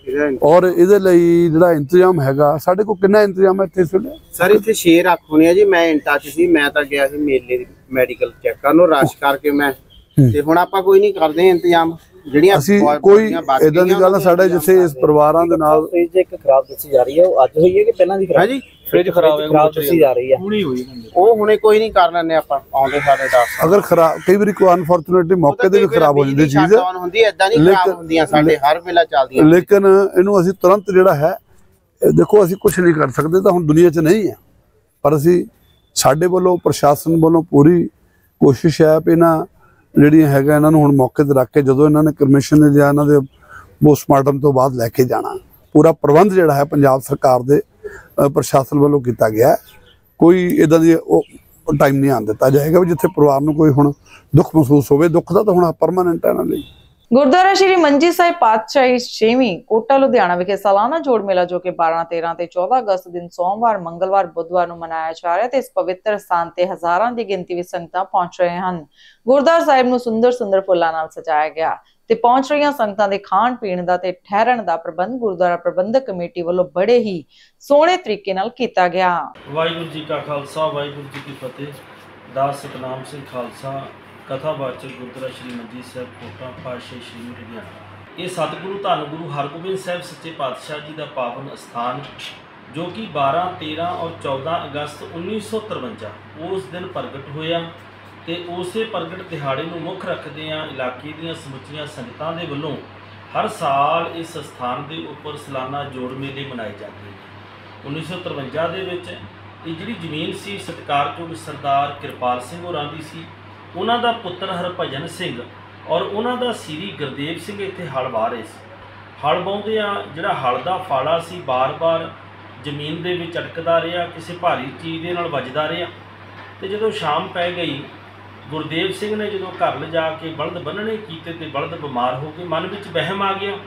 ਔਰ ਇਹਦੇ ਲਈ ਜਿਹੜਾ ਇੰਤਜ਼ਾਮ ਹੈਗਾ ਸਾਡੇ ਕੋਲ ਕਿੰਨਾ ਇੰਤਜ਼ਾਮ ਹੈ ਇੱਥੇ ਇਸ ਵੇਲੇ ਸਰ ਇੱਥੇ ਛੇ ਰੱਖ ਹੋਣੇ ਆ ਜੀ। ਮੈਂ ਇਨ ਟੱਚ ਸੀ, ਮੈਂ ਤਾਂ ਗਿਆ ਸੀ ਮੇਲੇ ਮੈਡੀਕਲ ਚੈੱਕ ਕਰਨ ਨੂੰ, ਰਸ਼ ਕਰਕੇ ਮੈਂ ਤੇ ਹੁਣ ਆਪਾਂ ਕੋਈ ਨਹੀਂ ਕਰਦੇ ਇੰਤਜ਼ਾਮ ਜਿਹੜੀਆਂ ਅਸੀਂ ਕੋਈ ਇਦਾਂ ਦੀ ਗੱਲ ਸਾਡੇ ਜਿੱਥੇ ਇਸ ਪਰਿਵਾਰਾਂ ਦੇ ਨਾਲ ਫ੍ਰਿਜ ਇੱਕ ਖਰਾਬ ਦੱਸੀ ਜਾ ਰਹੀ ਹੈ, ਉਹ ਅੱਜ ਹੋਈ ਹੈ ਕਿ ਪਹਿਲਾਂ ਦੀ ਖਰਾਬ ਹੈ ਜੀ? ਫ੍ਰਿਜ ਖਰਾਬ ਹੈ, ਖਰਾਬ ਦੱਸੀ ਜਾ ਰਹੀ ਹੈ, ਹੁਣੀ ਹੋਈ। ਉਹ ਹੁਣੇ ਕੋਈ ਨਹੀਂ ਕਰ ਲੈਣੇ ਆਪਾਂ, ਆਉਂਦੇ ਸਾਡੇ ਡਾਕਟਰ ਅਗਰ ਖਰਾਬ ਕਈ ਵਾਰੀ ਕੋਈ ਅਨਫੋਰਚੂਨੇਟਲੀ ਮੌਕੇ ਤੇ ਵੀ ਖਰਾਬ ਹੋ ਜਾਂਦੀ ਚੀਜ਼ ਹੁੰਦੀ ਹੈ, ਇਦਾਂ ਨਹੀਂ ਖਰਾਬ ਹੁੰਦੀਆਂ ਸਾਡੇ ਹਰ ਵੇਲਾ ਚੱਲਦੀਆਂ। ਲੇਕਿਨ ਇਹਨੂੰ ਅਸੀਂ ਤੁਰੰਤ ਜਿਹੜਾ ਹੈ ਦੇਖੋ ਅਸੀਂ ਕੁਝ ਨਹੀਂ ਕਰ ਸਕਦੇ ਤਾਂ ਹੁਣ ਦੁਨੀਆ 'ਚ ਨਹੀਂ ਹੈ, ਪਰ ਅਸੀਂ ਸਾਡੇ ਵੱਲੋਂ ਪ੍ਰਸ਼ਾਸਨ ਵੱਲੋਂ ਪੂਰੀ ਕੋਸ਼ਿਸ਼ ਹੈ ਵੀ ਇਹਨਾਂ ਜਿਹੜੀਆਂ ਹੈਗਾ ਇਹਨਾਂ ਨੂੰ ਹੁਣ ਮੌਕੇ ਤੇ ਰੱਖ ਕੇ ਜਦੋਂ ਇਹਨਾਂ ਨੇ ਕਮਿਸ਼ਨ ਨੇ ਜਾਂ ਇਹਨਾਂ ਦੇ ਪੋਸਟਮਾਰਟਮ ਤੋਂ ਬਾਅਦ ਲੈ ਕੇ ਜਾਣਾ ਪੂਰਾ ਪ੍ਰਬੰਧ ਜਿਹੜਾ ਹੈ ਪੰਜਾਬ ਸਰਕਾਰ ਦੇ ਪ੍ਰਸ਼ਾਸਨ ਵੱਲੋਂ ਕੀਤਾ ਗਿਆ। ਕੋਈ ਇਦਾਂ ਦੀ ਉਹ ਟਾਈਮ ਨਹੀਂ ਆਉਣ ਦਿੱਤਾ ਜਾਏਗਾ ਵੀ ਜਿੱਥੇ ਪਰਿਵਾਰ ਨੂੰ ਕੋਈ ਹੁਣ ਦੁੱਖ ਮਹਿਸੂਸ ਹੋਵੇ। ਦੁੱਖ ਦਾ ਤਾਂ ਹੁਣ ਪਰਮਾਨੈਂਟ ਹੈ ਇਹਨਾਂ ਲਈ। ਗੁਰਦੁਆਰਾ ਸ਼੍ਰੀ ਮੰਜੀ ਸਾਹਿਬ ਪਾਤਸ਼ਾਹੀ ਛੇਵੀਂ ਕੋਟਾ ਲੁਧਿਆਣਾ ਵਿਖੇ ਸਾਲਾਨਾ ਜੋੜ ਮੇਲਾ ਜੋ ਕਿ ਬਾਰਾਂ ਤੇਰਾਂ ਤੇ ਚੌਦਾਂ ਅਗਸਤ ਦਿਨ ਸੋਮਵਾਰ ਮੰਗਲਵਾਰ ਬੁੱਧਵਾਰ ਨੂੰ ਮਨਾਇਆ ਜਾ ਰਿਹਾ ਤੇ ਇਸ ਪਵਿੱਤਰ ਸਥਾਨ ਤੇ ਹਜ਼ਾਰਾਂ ਦੀ ਗਿਣਤੀ ਵਿੱਚ ਸੰਗਤਾਂ ਪਹੁੰਚ ਰਹੇ ਹਨ। ਗੁਰਦੁਆਰਾ ਸਾਹਿਬ ਨੂੰ ਸੁੰਦਰ ਸੁੰਦਰ ਫੁੱਲਾਂ ਨਾਲ ਸਜਾਇਆ ਗਿਆ ਤੇ ਪਹੁੰਚ ਰਹੀਆਂ ਸੰਗਤਾਂ ਦੇ ਖਾਣ ਪੀਣ ਦਾ ਤੇ ਠਹਿਰਣ ਦਾ ਪ੍ਰਬੰਧ ਗੁਰਦੁਆਰਾ ਪ੍ਰਬੰਧਕ ਕਮੇਟੀ ਵੱਲੋਂ ਬੜੇ ਹੀ ਸੋਹਣੇ ਤਰੀਕੇ ਨਾਲ ਕੀਤਾ ਗਿਆ। ਵਾਹਿਗੁਰੂ ਜੀ ਕਾ ਖਾਲਸਾ ਵਾਹਿਗੁਰੂ ਜੀ ਕੀ ਫਤਿਹ। ਦਾਸ ਸਤਨਾਮ ਸਿੰਘ ਖਾਲਸਾ ਕਥਾਵਾਚਕ ਗੁਰਦੁਆਰਾ ਸ਼੍ਰੀ ਮੰਜੀ ਸਾਹਿਬ ਕੋਟਾ ਪਾਤਸ਼ਾਹੀ ਸ਼੍ਰੀ ਲੁਧਿਆਣਾ। ਇਹ ਸਤਿਗੁਰੂ ਧੰਨ ਗੁਰੂ ਹਰਗੋਬਿੰਦ ਸਾਹਿਬ ਸੱਚੇ ਪਾਤਸ਼ਾਹ ਜੀ ਦਾ ਪਾਵਨ ਅਸਥਾਨ ਜੋ ਕਿ ਬਾਰਾਂ ਤੇਰਾਂ ਔਰ ਚੌਦਾਂ ਅਗਸਤ ਉੱਨੀ ਸੌ ਤਰਵੰਜਾ ਉਸ ਦਿਨ ਪ੍ਰਗਟ ਹੋਇਆ ਤੇ ਉਸੇ ਪ੍ਰਗਟ ਦਿਹਾੜੇ ਨੂੰ ਮੁੱਖ ਰੱਖਦਿਆਂ ਇਲਾਕੇ ਦੀਆਂ ਸਮੁੱਚੀਆਂ ਸੰਗਤਾਂ ਦੇ ਵੱਲੋਂ ਹਰ ਸਾਲ ਇਸ ਸਥਾਨ ਦੇ ਉੱਪਰ ਸਾਲਾਨਾ ਜੋੜ ਮੇਲੇ ਮਨਾਏ ਜਾਂਦੇ ਨੇ। ਉੱਨੀ ਸੌ ਤਰਵੰਜਾ ਦੇ ਵਿੱਚ ਇਹ ਜਿਹੜੀ ਜ਼ਮੀਨ ਸੀ ਸਤਿਕਾਰਯੋਗ ਸਰਦਾਰ ਕਿਰਪਾਲ ਸਿੰਘ ਹੋਰਾਂ ਦੀ ਸੀ। ਉਹਨਾਂ ਦਾ ਪੁੱਤਰ ਹਰਭਜਨ ਸਿੰਘ ਔਰ ਉਹਨਾਂ ਦਾ ਸੀਰੀ ਗੁਰਦੇਵ ਸਿੰਘ ਇੱਥੇ ਹਲ ਵਾਹ ਰਹੇ ਸੀ। ਹਲ ਵਾਹੁੰਦਿਆਂ ਜਿਹੜਾ ਹਲ ਦਾ ਫਾਲਾ ਸੀ ਬਾਰ-ਬਾਰ ਜ਼ਮੀਨ ਦੇ ਵਿੱਚ ਅਟਕਦਾ ਰਿਹਾ, ਕਿਸੇ ਭਾਰੀ ਚੀਜ਼ ਦੇ ਨਾਲ ਵੱਜਦਾ ਰਿਹਾ ਤੇ ਜਦੋਂ ਸ਼ਾਮ ਪੈ ਗਈ ਗੁਰਦੇਵ ਸਿੰਘ ਨੇ ਜਦੋਂ ਘਰ ਲਿਜਾ ਕੇ ਬਲਦ ਬੰਨਣੇ ਕੀਤੇ ਤੇ ਬਲਦ ਬਿਮਾਰ ਹੋ ਗਏ। ਮਨ ਵਿੱਚ ਵਹਿਮ ਆ ਗਿਆ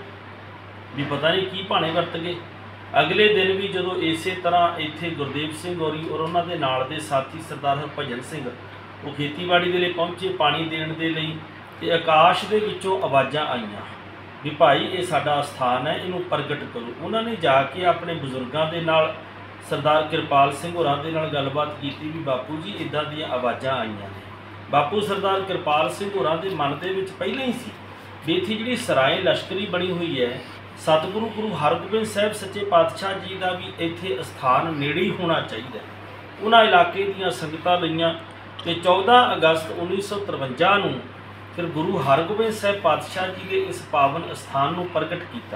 ਵੀ ਪਤਾ ਨਹੀਂ ਕੀ ਭਾਣੇ ਵਰਤ ਗਏ। ਅਗਲੇ ਦਿਨ ਵੀ ਜਦੋਂ ਇਸੇ ਤਰ੍ਹਾਂ ਇੱਥੇ ਗੁਰਦੇਵ ਸਿੰਘ ਹੋਰੀ ਔਰ ਉਹਨਾਂ ਦੇ ਨਾਲ ਦੇ ਸਾਥੀ ਸਰਦਾਰ ਹਰਭਜਨ ਸਿੰਘ ਉਹ ਖੇਤੀਬਾੜੀ ਦੇ ਲਈ ਪਹੁੰਚੇ ਪਾਣੀ ਦੇਣ ਦੇ ਲਈ ਤੇ ਆਕਾਸ਼ ਦੇ ਵਿੱਚੋਂ ਆਵਾਜ਼ਾਂ ਆਈਆਂ ਵੀ ਭਾਈ ਇਹ ਸਾਡਾ ਸਥਾਨ ਹੈ, ਇਹਨੂੰ ਪ੍ਰਗਟ ਕਰੋ। ਉਹਨਾਂ ਨੇ ਜਾ ਕੇ ਆਪਣੇ ਬਜ਼ੁਰਗਾਂ ਦੇ ਨਾਲ ਸਰਦਾਰ ਕਿਰਪਾਲ ਸਿੰਘ ਹੋਰਾਂ ਦੇ ਨਾਲ ਗੱਲਬਾਤ ਕੀਤੀ ਵੀ ਬਾਪੂ ਜੀ ਇੱਦਾਂ ਦੀਆਂ ਆਵਾਜ਼ਾਂ ਆਈਆਂ ਨੇ। ਬਾਪੂ ਸਰਦਾਰ ਕਿਰਪਾਲ ਸਿੰਘ ਹੋਰਾਂ ਦੇ ਮਨ ਦੇ ਵਿੱਚ ਪਹਿਲਾਂ ਹੀ ਸੀ ਵੀ ਇੱਥੇ ਜਿਹੜੀ ਸਰਾਏ ਲਸ਼ਕਰੀ ਬਣੀ ਹੋਈ ਹੈ ਸਤਿਗੁਰੂ ਗੁਰੂ ਹਰਗੋਬਿੰਦ ਸਾਹਿਬ ਸੱਚੇ ਪਾਤਸ਼ਾਹ ਜੀ ਦਾ ਵੀ ਇੱਥੇ ਅਸਥਾਨ ਨੇੜੇ ਹੀ ਹੋਣਾ ਚਾਹੀਦਾ। ਉਹਨਾਂ ਇਲਾਕੇ ਦੀਆਂ ਸੰਗਤਾਂ ਲਈਆਂ ਤੇ ਚੌਦਾਂ ਅਗਸਤ ਉੱਨੀ ਸੌ ਤਰਵੰਜਾ ਨੂੰ ਫਿਰ ਗੁਰੂ ਹਰਗੋਬਿੰਦ ਸਾਹਿਬ ਪਾਤਸ਼ਾਹ ਜੀ ਦੇ ਇਸ ਪਾਵਨ ਅਸਥਾਨ ਨੂੰ ਪ੍ਰਗਟ ਕੀਤਾ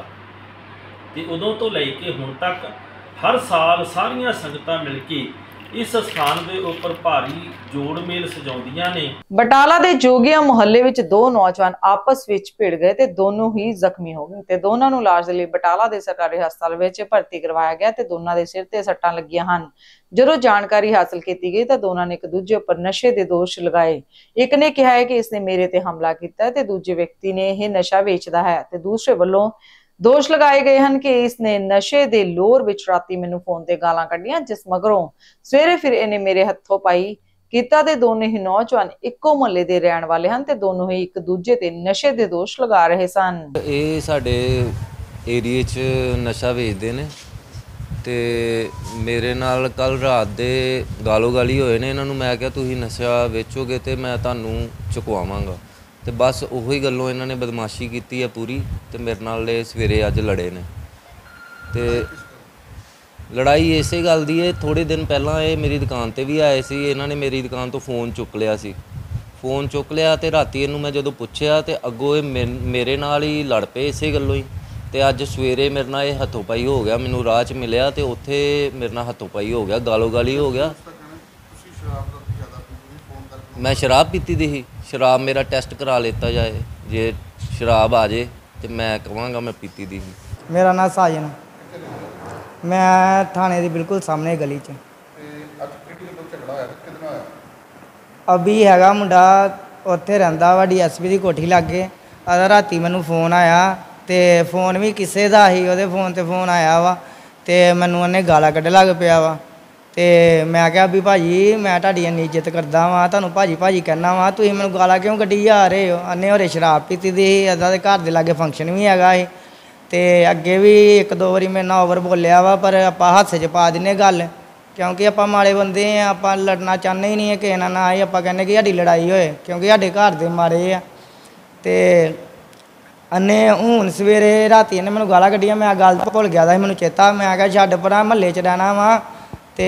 ਤੇ ਉਦੋਂ ਤੋਂ ਲੈ ਕੇ ਹੁਣ ਤੱਕ ਹਰ ਸਾਲ ਸਾਰੀਆਂ ਸੰਗਤਾਂ ਮਿਲ ਕੇ ਇਸ ਸਥਾਨ ਦੇ ਉੱਪਰ ਭਾਰੀ ਜੋੜ ਮੇਲ ਸਜਾਉਂਦੀਆਂ ਨੇ। ਬਟਾਲਾ ਦੇ ਜੋਗੀਆਂ ਮੁਹੱਲੇ ਵਿੱਚ ਦੋ ਨੌਜਵਾਨ ਆਪਸ ਵਿੱਚ ਭਿੜ ਗਏ ਤੇ ਦੋਨੋਂ ਹੀ ਜ਼ਖਮੀ ਹੋ ਗਏ ਤੇ ਦੋਨਾਂ ਨੂੰ ਇਲਾਜ ਦੇ ਲਈ ਬਟਾਲਾ ਦੇ ਸਰਕਾਰੀ ਹਸਪਤਾਲ ਵਿੱਚ ਭਰਤੀ ਕਰਵਾਇਆ ਗਿਆ ਤੇ ਦੋਨਾਂ ਦੇ ਸਿਰ ਤੇ ਸੱਟਾਂ ਲੱਗੀਆਂ ਹਨ। ਜਦੋਂ ਜਾਣਕਾਰੀ ਹਾਸਲ ਕੀਤੀ ਗਈ ਤਾਂ ਦੋਨਾਂ ਨੇ ਇੱਕ ਦੂਜੇ ਉੱਪਰ ਨਸ਼ੇ ਦੇ ਦੋਸ਼ ਲਗਾਏ। ਇੱਕ ਨੇ ਕਿਹਾ ਹੈ ਕਿ ਇਸਨੇ ਮੇਰੇ ਤੇ ਹਮਲਾ ਕੀਤਾ ਤੇ ਦੂਜੇ ਵਿਅਕਤੀ ਨੇ ਇਹ ਨਸ਼ਾ ਵੇਚਦਾ ਹੈ ਤੇ ਦੂਸਰੇ ਵੱਲੋਂ ਦੋਸ਼ ਲਗਾਏ ਗਏ ਹਨ ਕਿ ਇਸਨੇ ਨਸ਼ੇ ਦੇ ਲੋਰ ਵਿੱਚ ਰਾਤੀ ਮੈਨੂੰ ਫੋਨ ਤੇ ਗਾਲਾਂ ਕੱਢੀਆਂ ਜਿਸ ਮਗਰੋਂ ਸਵੇਰੇ ਫਿਰ ਇਹਨੇ ਮੇਰੇ ਹੱਥੋਂ ਪਾਈ ਕੀਤਾ ਤੇ ਦੋਨੇ ਹੀ ਨੌਜਵਾਨ ਇੱਕੋ ਮੁਹੱਲੇ ਦੇ ਰਹਿਣ ਵਾਲੇ ਹਨ ਤੇ ਦੋਨੋਂ ਹੀ ਇੱਕ ਦੂਜੇ ਤੇ ਨਸ਼ੇ ਦੇ ਦੋਸ਼ ਲਗਾ ਰਹੇ ਸਨ। ਇਹ ਸਾਡੇ ਏਰੀਏ 'ਚ ਨਸ਼ਾ ਵੇਚਦੇ ਨੇ ਤੇ ਮੇਰੇ ਨਾਲ ਕੱਲ ਰਾਤ ਦੇ ਗਾਲੋ ਗਾਲੀ ਹੋਏ ਨੇ। ਇਹਨਾਂ ਨੂੰ ਮੈਂ ਕਿਹਾ ਤੁਸੀਂ ਨਸ਼ਾ ਵੇਚੋਗੇ ਤੇ ਮੈਂ ਤੁਹਾਨੂੰ ਚੁਕਵਾਵਾਂਗਾ ਤੇ ਬਸ ਉਹੀ ਗੱਲੋਂ ਇਹਨਾਂ ਨੇ ਬਦਮਾਸ਼ੀ ਕੀਤੀ ਹੈ ਪੂਰੀ ਤੇ ਮੇਰੇ ਨਾਲ ਇਹ ਸਵੇਰੇ ਅੱਜ ਲੜੇ ਨੇ ਤੇ ਲੜਾਈ ਇਸੇ ਗੱਲ ਦੀ ਹੈ। ਥੋੜ੍ਹੇ ਦਿਨ ਪਹਿਲਾਂ ਇਹ ਮੇਰੀ ਦੁਕਾਨ ਤੇ ਵੀ ਆਏ ਸੀ। ਇਹਨਾਂ ਨੇ ਮੇਰੀ ਦੁਕਾਨ ਤੋਂ ਫੋਨ ਚੁੱਕ ਲਿਆ ਸੀ ਫੋਨ ਚੁੱਕ ਲਿਆ ਤੇ ਰਾਤੀ ਇਹਨੂੰ ਮੈਂ ਜਦੋਂ ਪੁੱਛਿਆ ਤੇ ਅੱਗੋਂ ਇਹ ਮੇਰੇ ਨਾਲ ਹੀ ਲੜ ਪਏ ਇਸੇ ਗੱਲੋਂ ਹੀ ਤੇ ਅੱਜ ਸਵੇਰੇ ਮੇਰੇ ਨਾਲ ਇਹ ਹੱਥੋਂ ਪਾਈ ਹੋ ਗਿਆ। ਮੈਨੂੰ ਰਾਹ 'ਚ ਮਿਲਿਆ ਤੇ ਉੱਥੇ ਮੇਰੇ ਨਾਲ ਹੱਥੋਂ ਪਾਈ ਹੋ ਗਿਆ, ਗਾਲੋ ਗਾਲੀ ਹੋ ਗਿਆ। ਮੈਂ ਸ਼ਰਾਬ ਪੀਤੀ ਦੀ ਸੀ। ਸ਼ਰਾਬ ਮੇਰਾ ਟੈਸਟ ਕਰਾ ਲਿੱਤਾ ਜਾਏ, ਜੇ ਸ਼ਰਾਬ ਆ ਜੇ ਤੇ ਮੈਂ ਕਹਾਂਗਾ ਮੈਂ ਪੀਤੀ ਦੀ ਸੀ। ਮੇਰਾ ਨਾਮ ਸਾਜਨ, ਮੈਂ ਥਾਣੇ ਦੇ ਬਿਲਕੁਲ ਸਾਹਮਣੇ ਗਲੀ 'ਚ। ਅਭੀ ਹੈਗਾ ਮੁੰਡਾ ਉੱਥੇ ਰਹਿੰਦਾ ਵਾ ਡੀ ਐਸ ਪੀ ਦੀ ਕੋਠੀ ਲਾਗੇ। ਅਦਾ ਰਾਤੀ ਮੈਨੂੰ ਫੋਨ ਆਇਆ ਤੇ ਫੋਨ ਵੀ ਕਿਸੇ ਦਾ ਸੀ, ਉਹਦੇ ਫੋਨ ਤੇ ਫੋਨ ਆਇਆ ਵਾ ਤੇ ਮੈਨੂੰ ਉਹਨੇ ਗਾਲਾਂ ਕੱਢ ਲੱਗ ਪਿਆ ਵਾ ਤੇ ਮੈਂ ਕਿਹਾ ਵੀ ਭਾਜੀ ਮੈਂ ਤੁਹਾਡੀ ਇੰਨੀ ਇੱਜ਼ਤ ਕਰਦਾ ਵਾਂ, ਤੁਹਾਨੂੰ ਭਾਜੀ ਭਾਜੀ ਕਹਿਣਾ ਵਾ, ਤੁਸੀਂ ਮੈਨੂੰ ਗਾਲਾਂ ਕਿਉਂ ਕੱਢੀ ਜਾ ਰਹੇ ਹੋ? ਅੰਨੇ ਹੋਰੇ ਸ਼ਰਾਬ ਪੀਤੀ ਦੀ ਸੀ। ਇੱਦਾਂ ਦੇ ਘਰ ਦੇ ਲਾਗੇ ਫੰਕਸ਼ਨ ਵੀ ਹੈਗਾ ਸੀ ਤੇ ਅੱਗੇ ਵੀ ਇੱਕ ਦੋ ਵਾਰੀ ਮੇਰੇ ਨਾਲ ਓਵਰ ਬੋਲਿਆ ਵਾ, ਪਰ ਆਪਾਂ ਹੱਥ 'ਚ ਪਾ ਦਿੰਦੇ ਗੱਲ, ਕਿਉਂਕਿ ਆਪਾਂ ਮਾੜੇ ਬੰਦੇ ਆ, ਆਪਾਂ ਲੜਨਾ ਚਾਹੁੰਦੇ ਹੀ ਨਹੀਂ ਹੈ ਕਿਸੇ ਨਾਲ, ਨਾ ਹੀ ਆਪਾਂ ਕਹਿੰਦੇ ਕਿ ਸਾਡੀ ਲੜਾਈ ਹੋਏ, ਕਿਉਂਕਿ ਸਾਡੇ ਘਰ ਦੇ ਮਾੜੇ ਆ। ਤੇ ਅੰਨੇ ਹੁਣ ਸਵੇਰੇ ਰਾਤੀ ਇਹਨੇ ਮੈਨੂੰ ਗਾਲਾਂ ਕੱਢੀਆਂ, ਮੈਂ ਗੱਲ ਭੁੱਲ ਗਿਆ ਸੀ, ਮੈਨੂੰ ਚੇਤਾ, ਮੈਂ ਕਿਹਾ ਛੱਡ ਪਰਾਂ, ਮਹੱਲੇ 'ਚ ਰਹਿਣਾ ਵਾ ਤੇ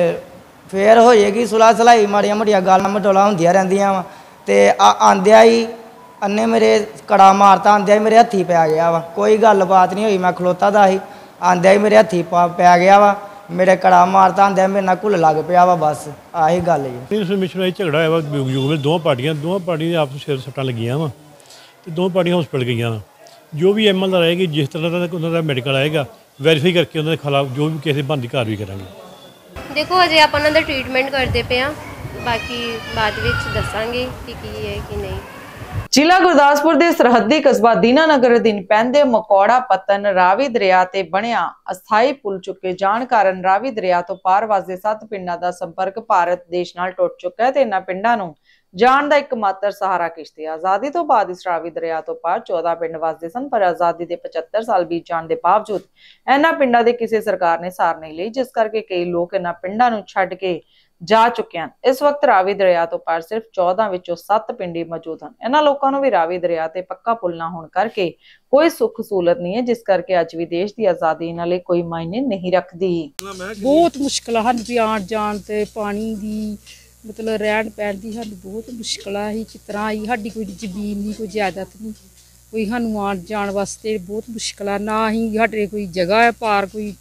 ਫਿਰ ਹੋ ਜਾਏਗੀ ਸੁਲਾਹ ਸਲਾਈ, ਮਾੜੀਆਂ ਮੋਟੀਆਂ ਗੱਲਾਂ ਮਟੋਲਾ ਹੁੰਦੀਆਂ ਰਹਿੰਦੀਆਂ ਵਾ। ਤੇ ਆਂਦਿਆਂ ਹੀ ਅੰਨੇ ਮੇਰੇ ਕੜਾ ਮਾਰਤਾ, ਆਂਦਿਆਂ ਹੀ ਮੇਰੇ ਹੱਥੀ ਪੈ ਗਿਆ ਵਾ, ਕੋਈ ਗੱਲਬਾਤ ਨਹੀਂ ਹੋਈ, ਮੈਂ ਖਲੋਤਾ ਦਾ ਸੀ, ਆਂਦਿਆਂ ਹੀ ਮੇਰੇ ਹੱਥੀ ਪੈ ਗਿਆ ਵਾ, ਮੇਰੇ ਕੜਾ ਮਾਰਤਾ, ਆਂਦਿਆਂ ਮੇਰੇ ਨਾਲ ਘੁੱਲ ਲੱਗ ਪਿਆ ਵਾ, ਬਸ ਆਹੀ ਗੱਲ ਜੀ। ਇਸ ਮਿਸ਼ਨ ਵਿੱਚ ਝਗੜਾ ਹੋਇਆ ਵਾ ਯੁਗ ਵਿੱਚ, ਦੋਵਾਂ ਪਾਰਟੀਆਂ ਦੋਵਾਂ ਪਾਰਟੀਆਂ ਦੇ ਆਪਸ ਸਿਰ ਸੱਟਾਂ ਲੱਗੀਆਂ ਵਾ ਤੇ ਦੋਵਾਂ ਪਾਰਟੀਆਂ ਹਸਪਤਾਲ ਗਈਆਂ ਵਾ। ਜੋ ਵੀ ਐਮ ਐਲ ਦਾ ਰਹੇਗੀ, ਜਿਸ ਤਰ੍ਹਾਂ ਦਾ ਉਹਨਾਂ ਦਾ ਮੈਡੀਕਲ ਆਏਗਾ, ਵੈਰੀਫਾਈ ਕਰਕੇ ਉਹਨਾਂ ਦੇ ਖਿਲਾਫ ਜੋ ਵੀ ਕਿਸੇ ਬੰਦੀ ਕਾਰਵਾਈ ਕਰਾਂਗੇ। ਦੇਖੋ ਅਜੇ ਆਪਾਂ ਉਹਨਾਂ ਦਾ ਟ੍ਰੀਟਮੈਂਟ ਕਰਦੇ ਪਏ ਹਾਂ, ਬਾਕੀ ਬਾਅਦ ਵਿੱਚ ਦੱਸਾਂਗੇ ਕਿ ਕੀ ਹੈ ਕਿ ਨਹੀਂ। ਜ਼ਿਲ੍ਹਾ ਗੁਰਦਾਸਪੁਰ ਦੇ ਸਰਹੱਦੀ ਕਸਬਾ ਦੀਨਾਨਗਰ ਅਧੀਨ ਪੈਂਦੇ ਮਕੌੜਾ ਪੱਤਨ ਰਾਵੀ ਦਰਿਆ ਤੇ ਬਣਿਆ ਅਸਥਾਈ ਪੁਲ ਚੁੱਕੇ ਜਾਣ ਕਾਰਨ ਰਾਵੀ ਦਰਿਆ ਤੋਂ ਪਾਰ ਵਸਦੇ ਸੱਤ ਪਿੰਡਾਂ ਦਾ ਸੰਪਰਕ ਭਾਰਤ ਦੇਸ਼ ਨਾਲ ਟੁੱਟ ਚੁੱਕਾ ਹੈ ਤੇ ਇਹਨਾਂ ਪਿੰਡਾਂ ਨੂੰ ਜਾਣ ਦਾ ਇੱਕਮਾਤਰ ਸਹਾਰਾ ਕਿਸ਼ਤੀ। ਆਜ਼ਾਦੀ ਤੋਂ ਬਾਅਦ ਇਸ ਰਾਵੀ ਦਰਿਆ ਤੋਂ ਪਾਰ ਚੌਦਾਂ ਪਿੰਡ ਵਸਦੇ ਸਨ, ਪਰ ਆਜ਼ਾਦੀ ਦੇ ਪਚੱਤਰ ਸਾਲ ਬੀਤ ਜਾਣ ਦੇ ਬਾਵਜੂਦ ਇਹਨਾਂ ਪਿੰਡਾਂ ਦੇ ਕਿਸੇ ਸਰਕਾਰ ਨੇ ਸਾਰ ਨਹੀਂ ਲਈ, ਜਿਸ ਕਰਕੇ ਕਈ ਲੋਕ ਇਹਨਾਂ ਪਿੰਡਾਂ ਨੂੰ ਛੱਡ ਕੇ ਜਾ ਚੁੱਕੇ ਹਨ। ਇਸ ਵਕਤ ਰਾਵੀ ਦਰਿਆ ਤੋਂ ਪਾਰ ਸਿਰਫ ਚੌਦਾਂ ਵਿੱਚੋਂ ਸੱਤ ਪਿੰਡ ਹੀ ਮੌਜੂਦ ਹਨ। ਇਹਨਾਂ ਲੋਕਾਂ ਨੂੰ ਵੀ ਰਾਵੀ ਦਰਿਆ ਤੇ ਪੱਕਾ ਪੁਲ ਨਾ ਹੋਣ ਕਰਕੇ ਕੋਈ ਸੁੱਖ ਸਹੂਲਤ ਨਹੀਂ ਹੈ, ਜਿਸ ਕਰਕੇ ਅੱਜ ਵੀ ਦੇਸ਼ ਦੀ ਆਜ਼ਾਦੀ ਇਹਨਾਂ ਲਈ ਕੋਈ ਮਾਇਨੇ ਨਹੀਂ ਰੱਖਦੀ। ਬਹੁਤ ਮੁਸ਼ਕਿਲ ਹਨ ਵੀ ਆਉਣ ਜਾਣ ਤੇ ਪਾਣੀ ਦੀ ਮਤਲਬ ਰਹਿਣ ਪੈਣ ਦੀ ਸਾਡੀ ਬਹੁਤ ਮੁਸ਼ਕਿਲ ਆ। ਅਸੀਂ ਕਿਸ ਤਰ੍ਹਾਂ ਆਈ, ਸਾਡੀ ਕੋਈ ਜ਼ਮੀਨ ਨਹੀਂ, ਕੋਈ ਜਾਇਦਾਦ ਨਹੀਂ, ਕੋਈ ਸਾਨੂੰ ਆਉਣ ਜਾਣ ਵਾਸਤੇ ਬਹੁਤ ਮੁਸ਼ਕਿਲ ਆ। ਨਾ ਹੀ ਸਾਡੇ ਕੋਈ ਜਗ੍ਹਾ ਹੈ ਪਾਰ, ਕੋਈ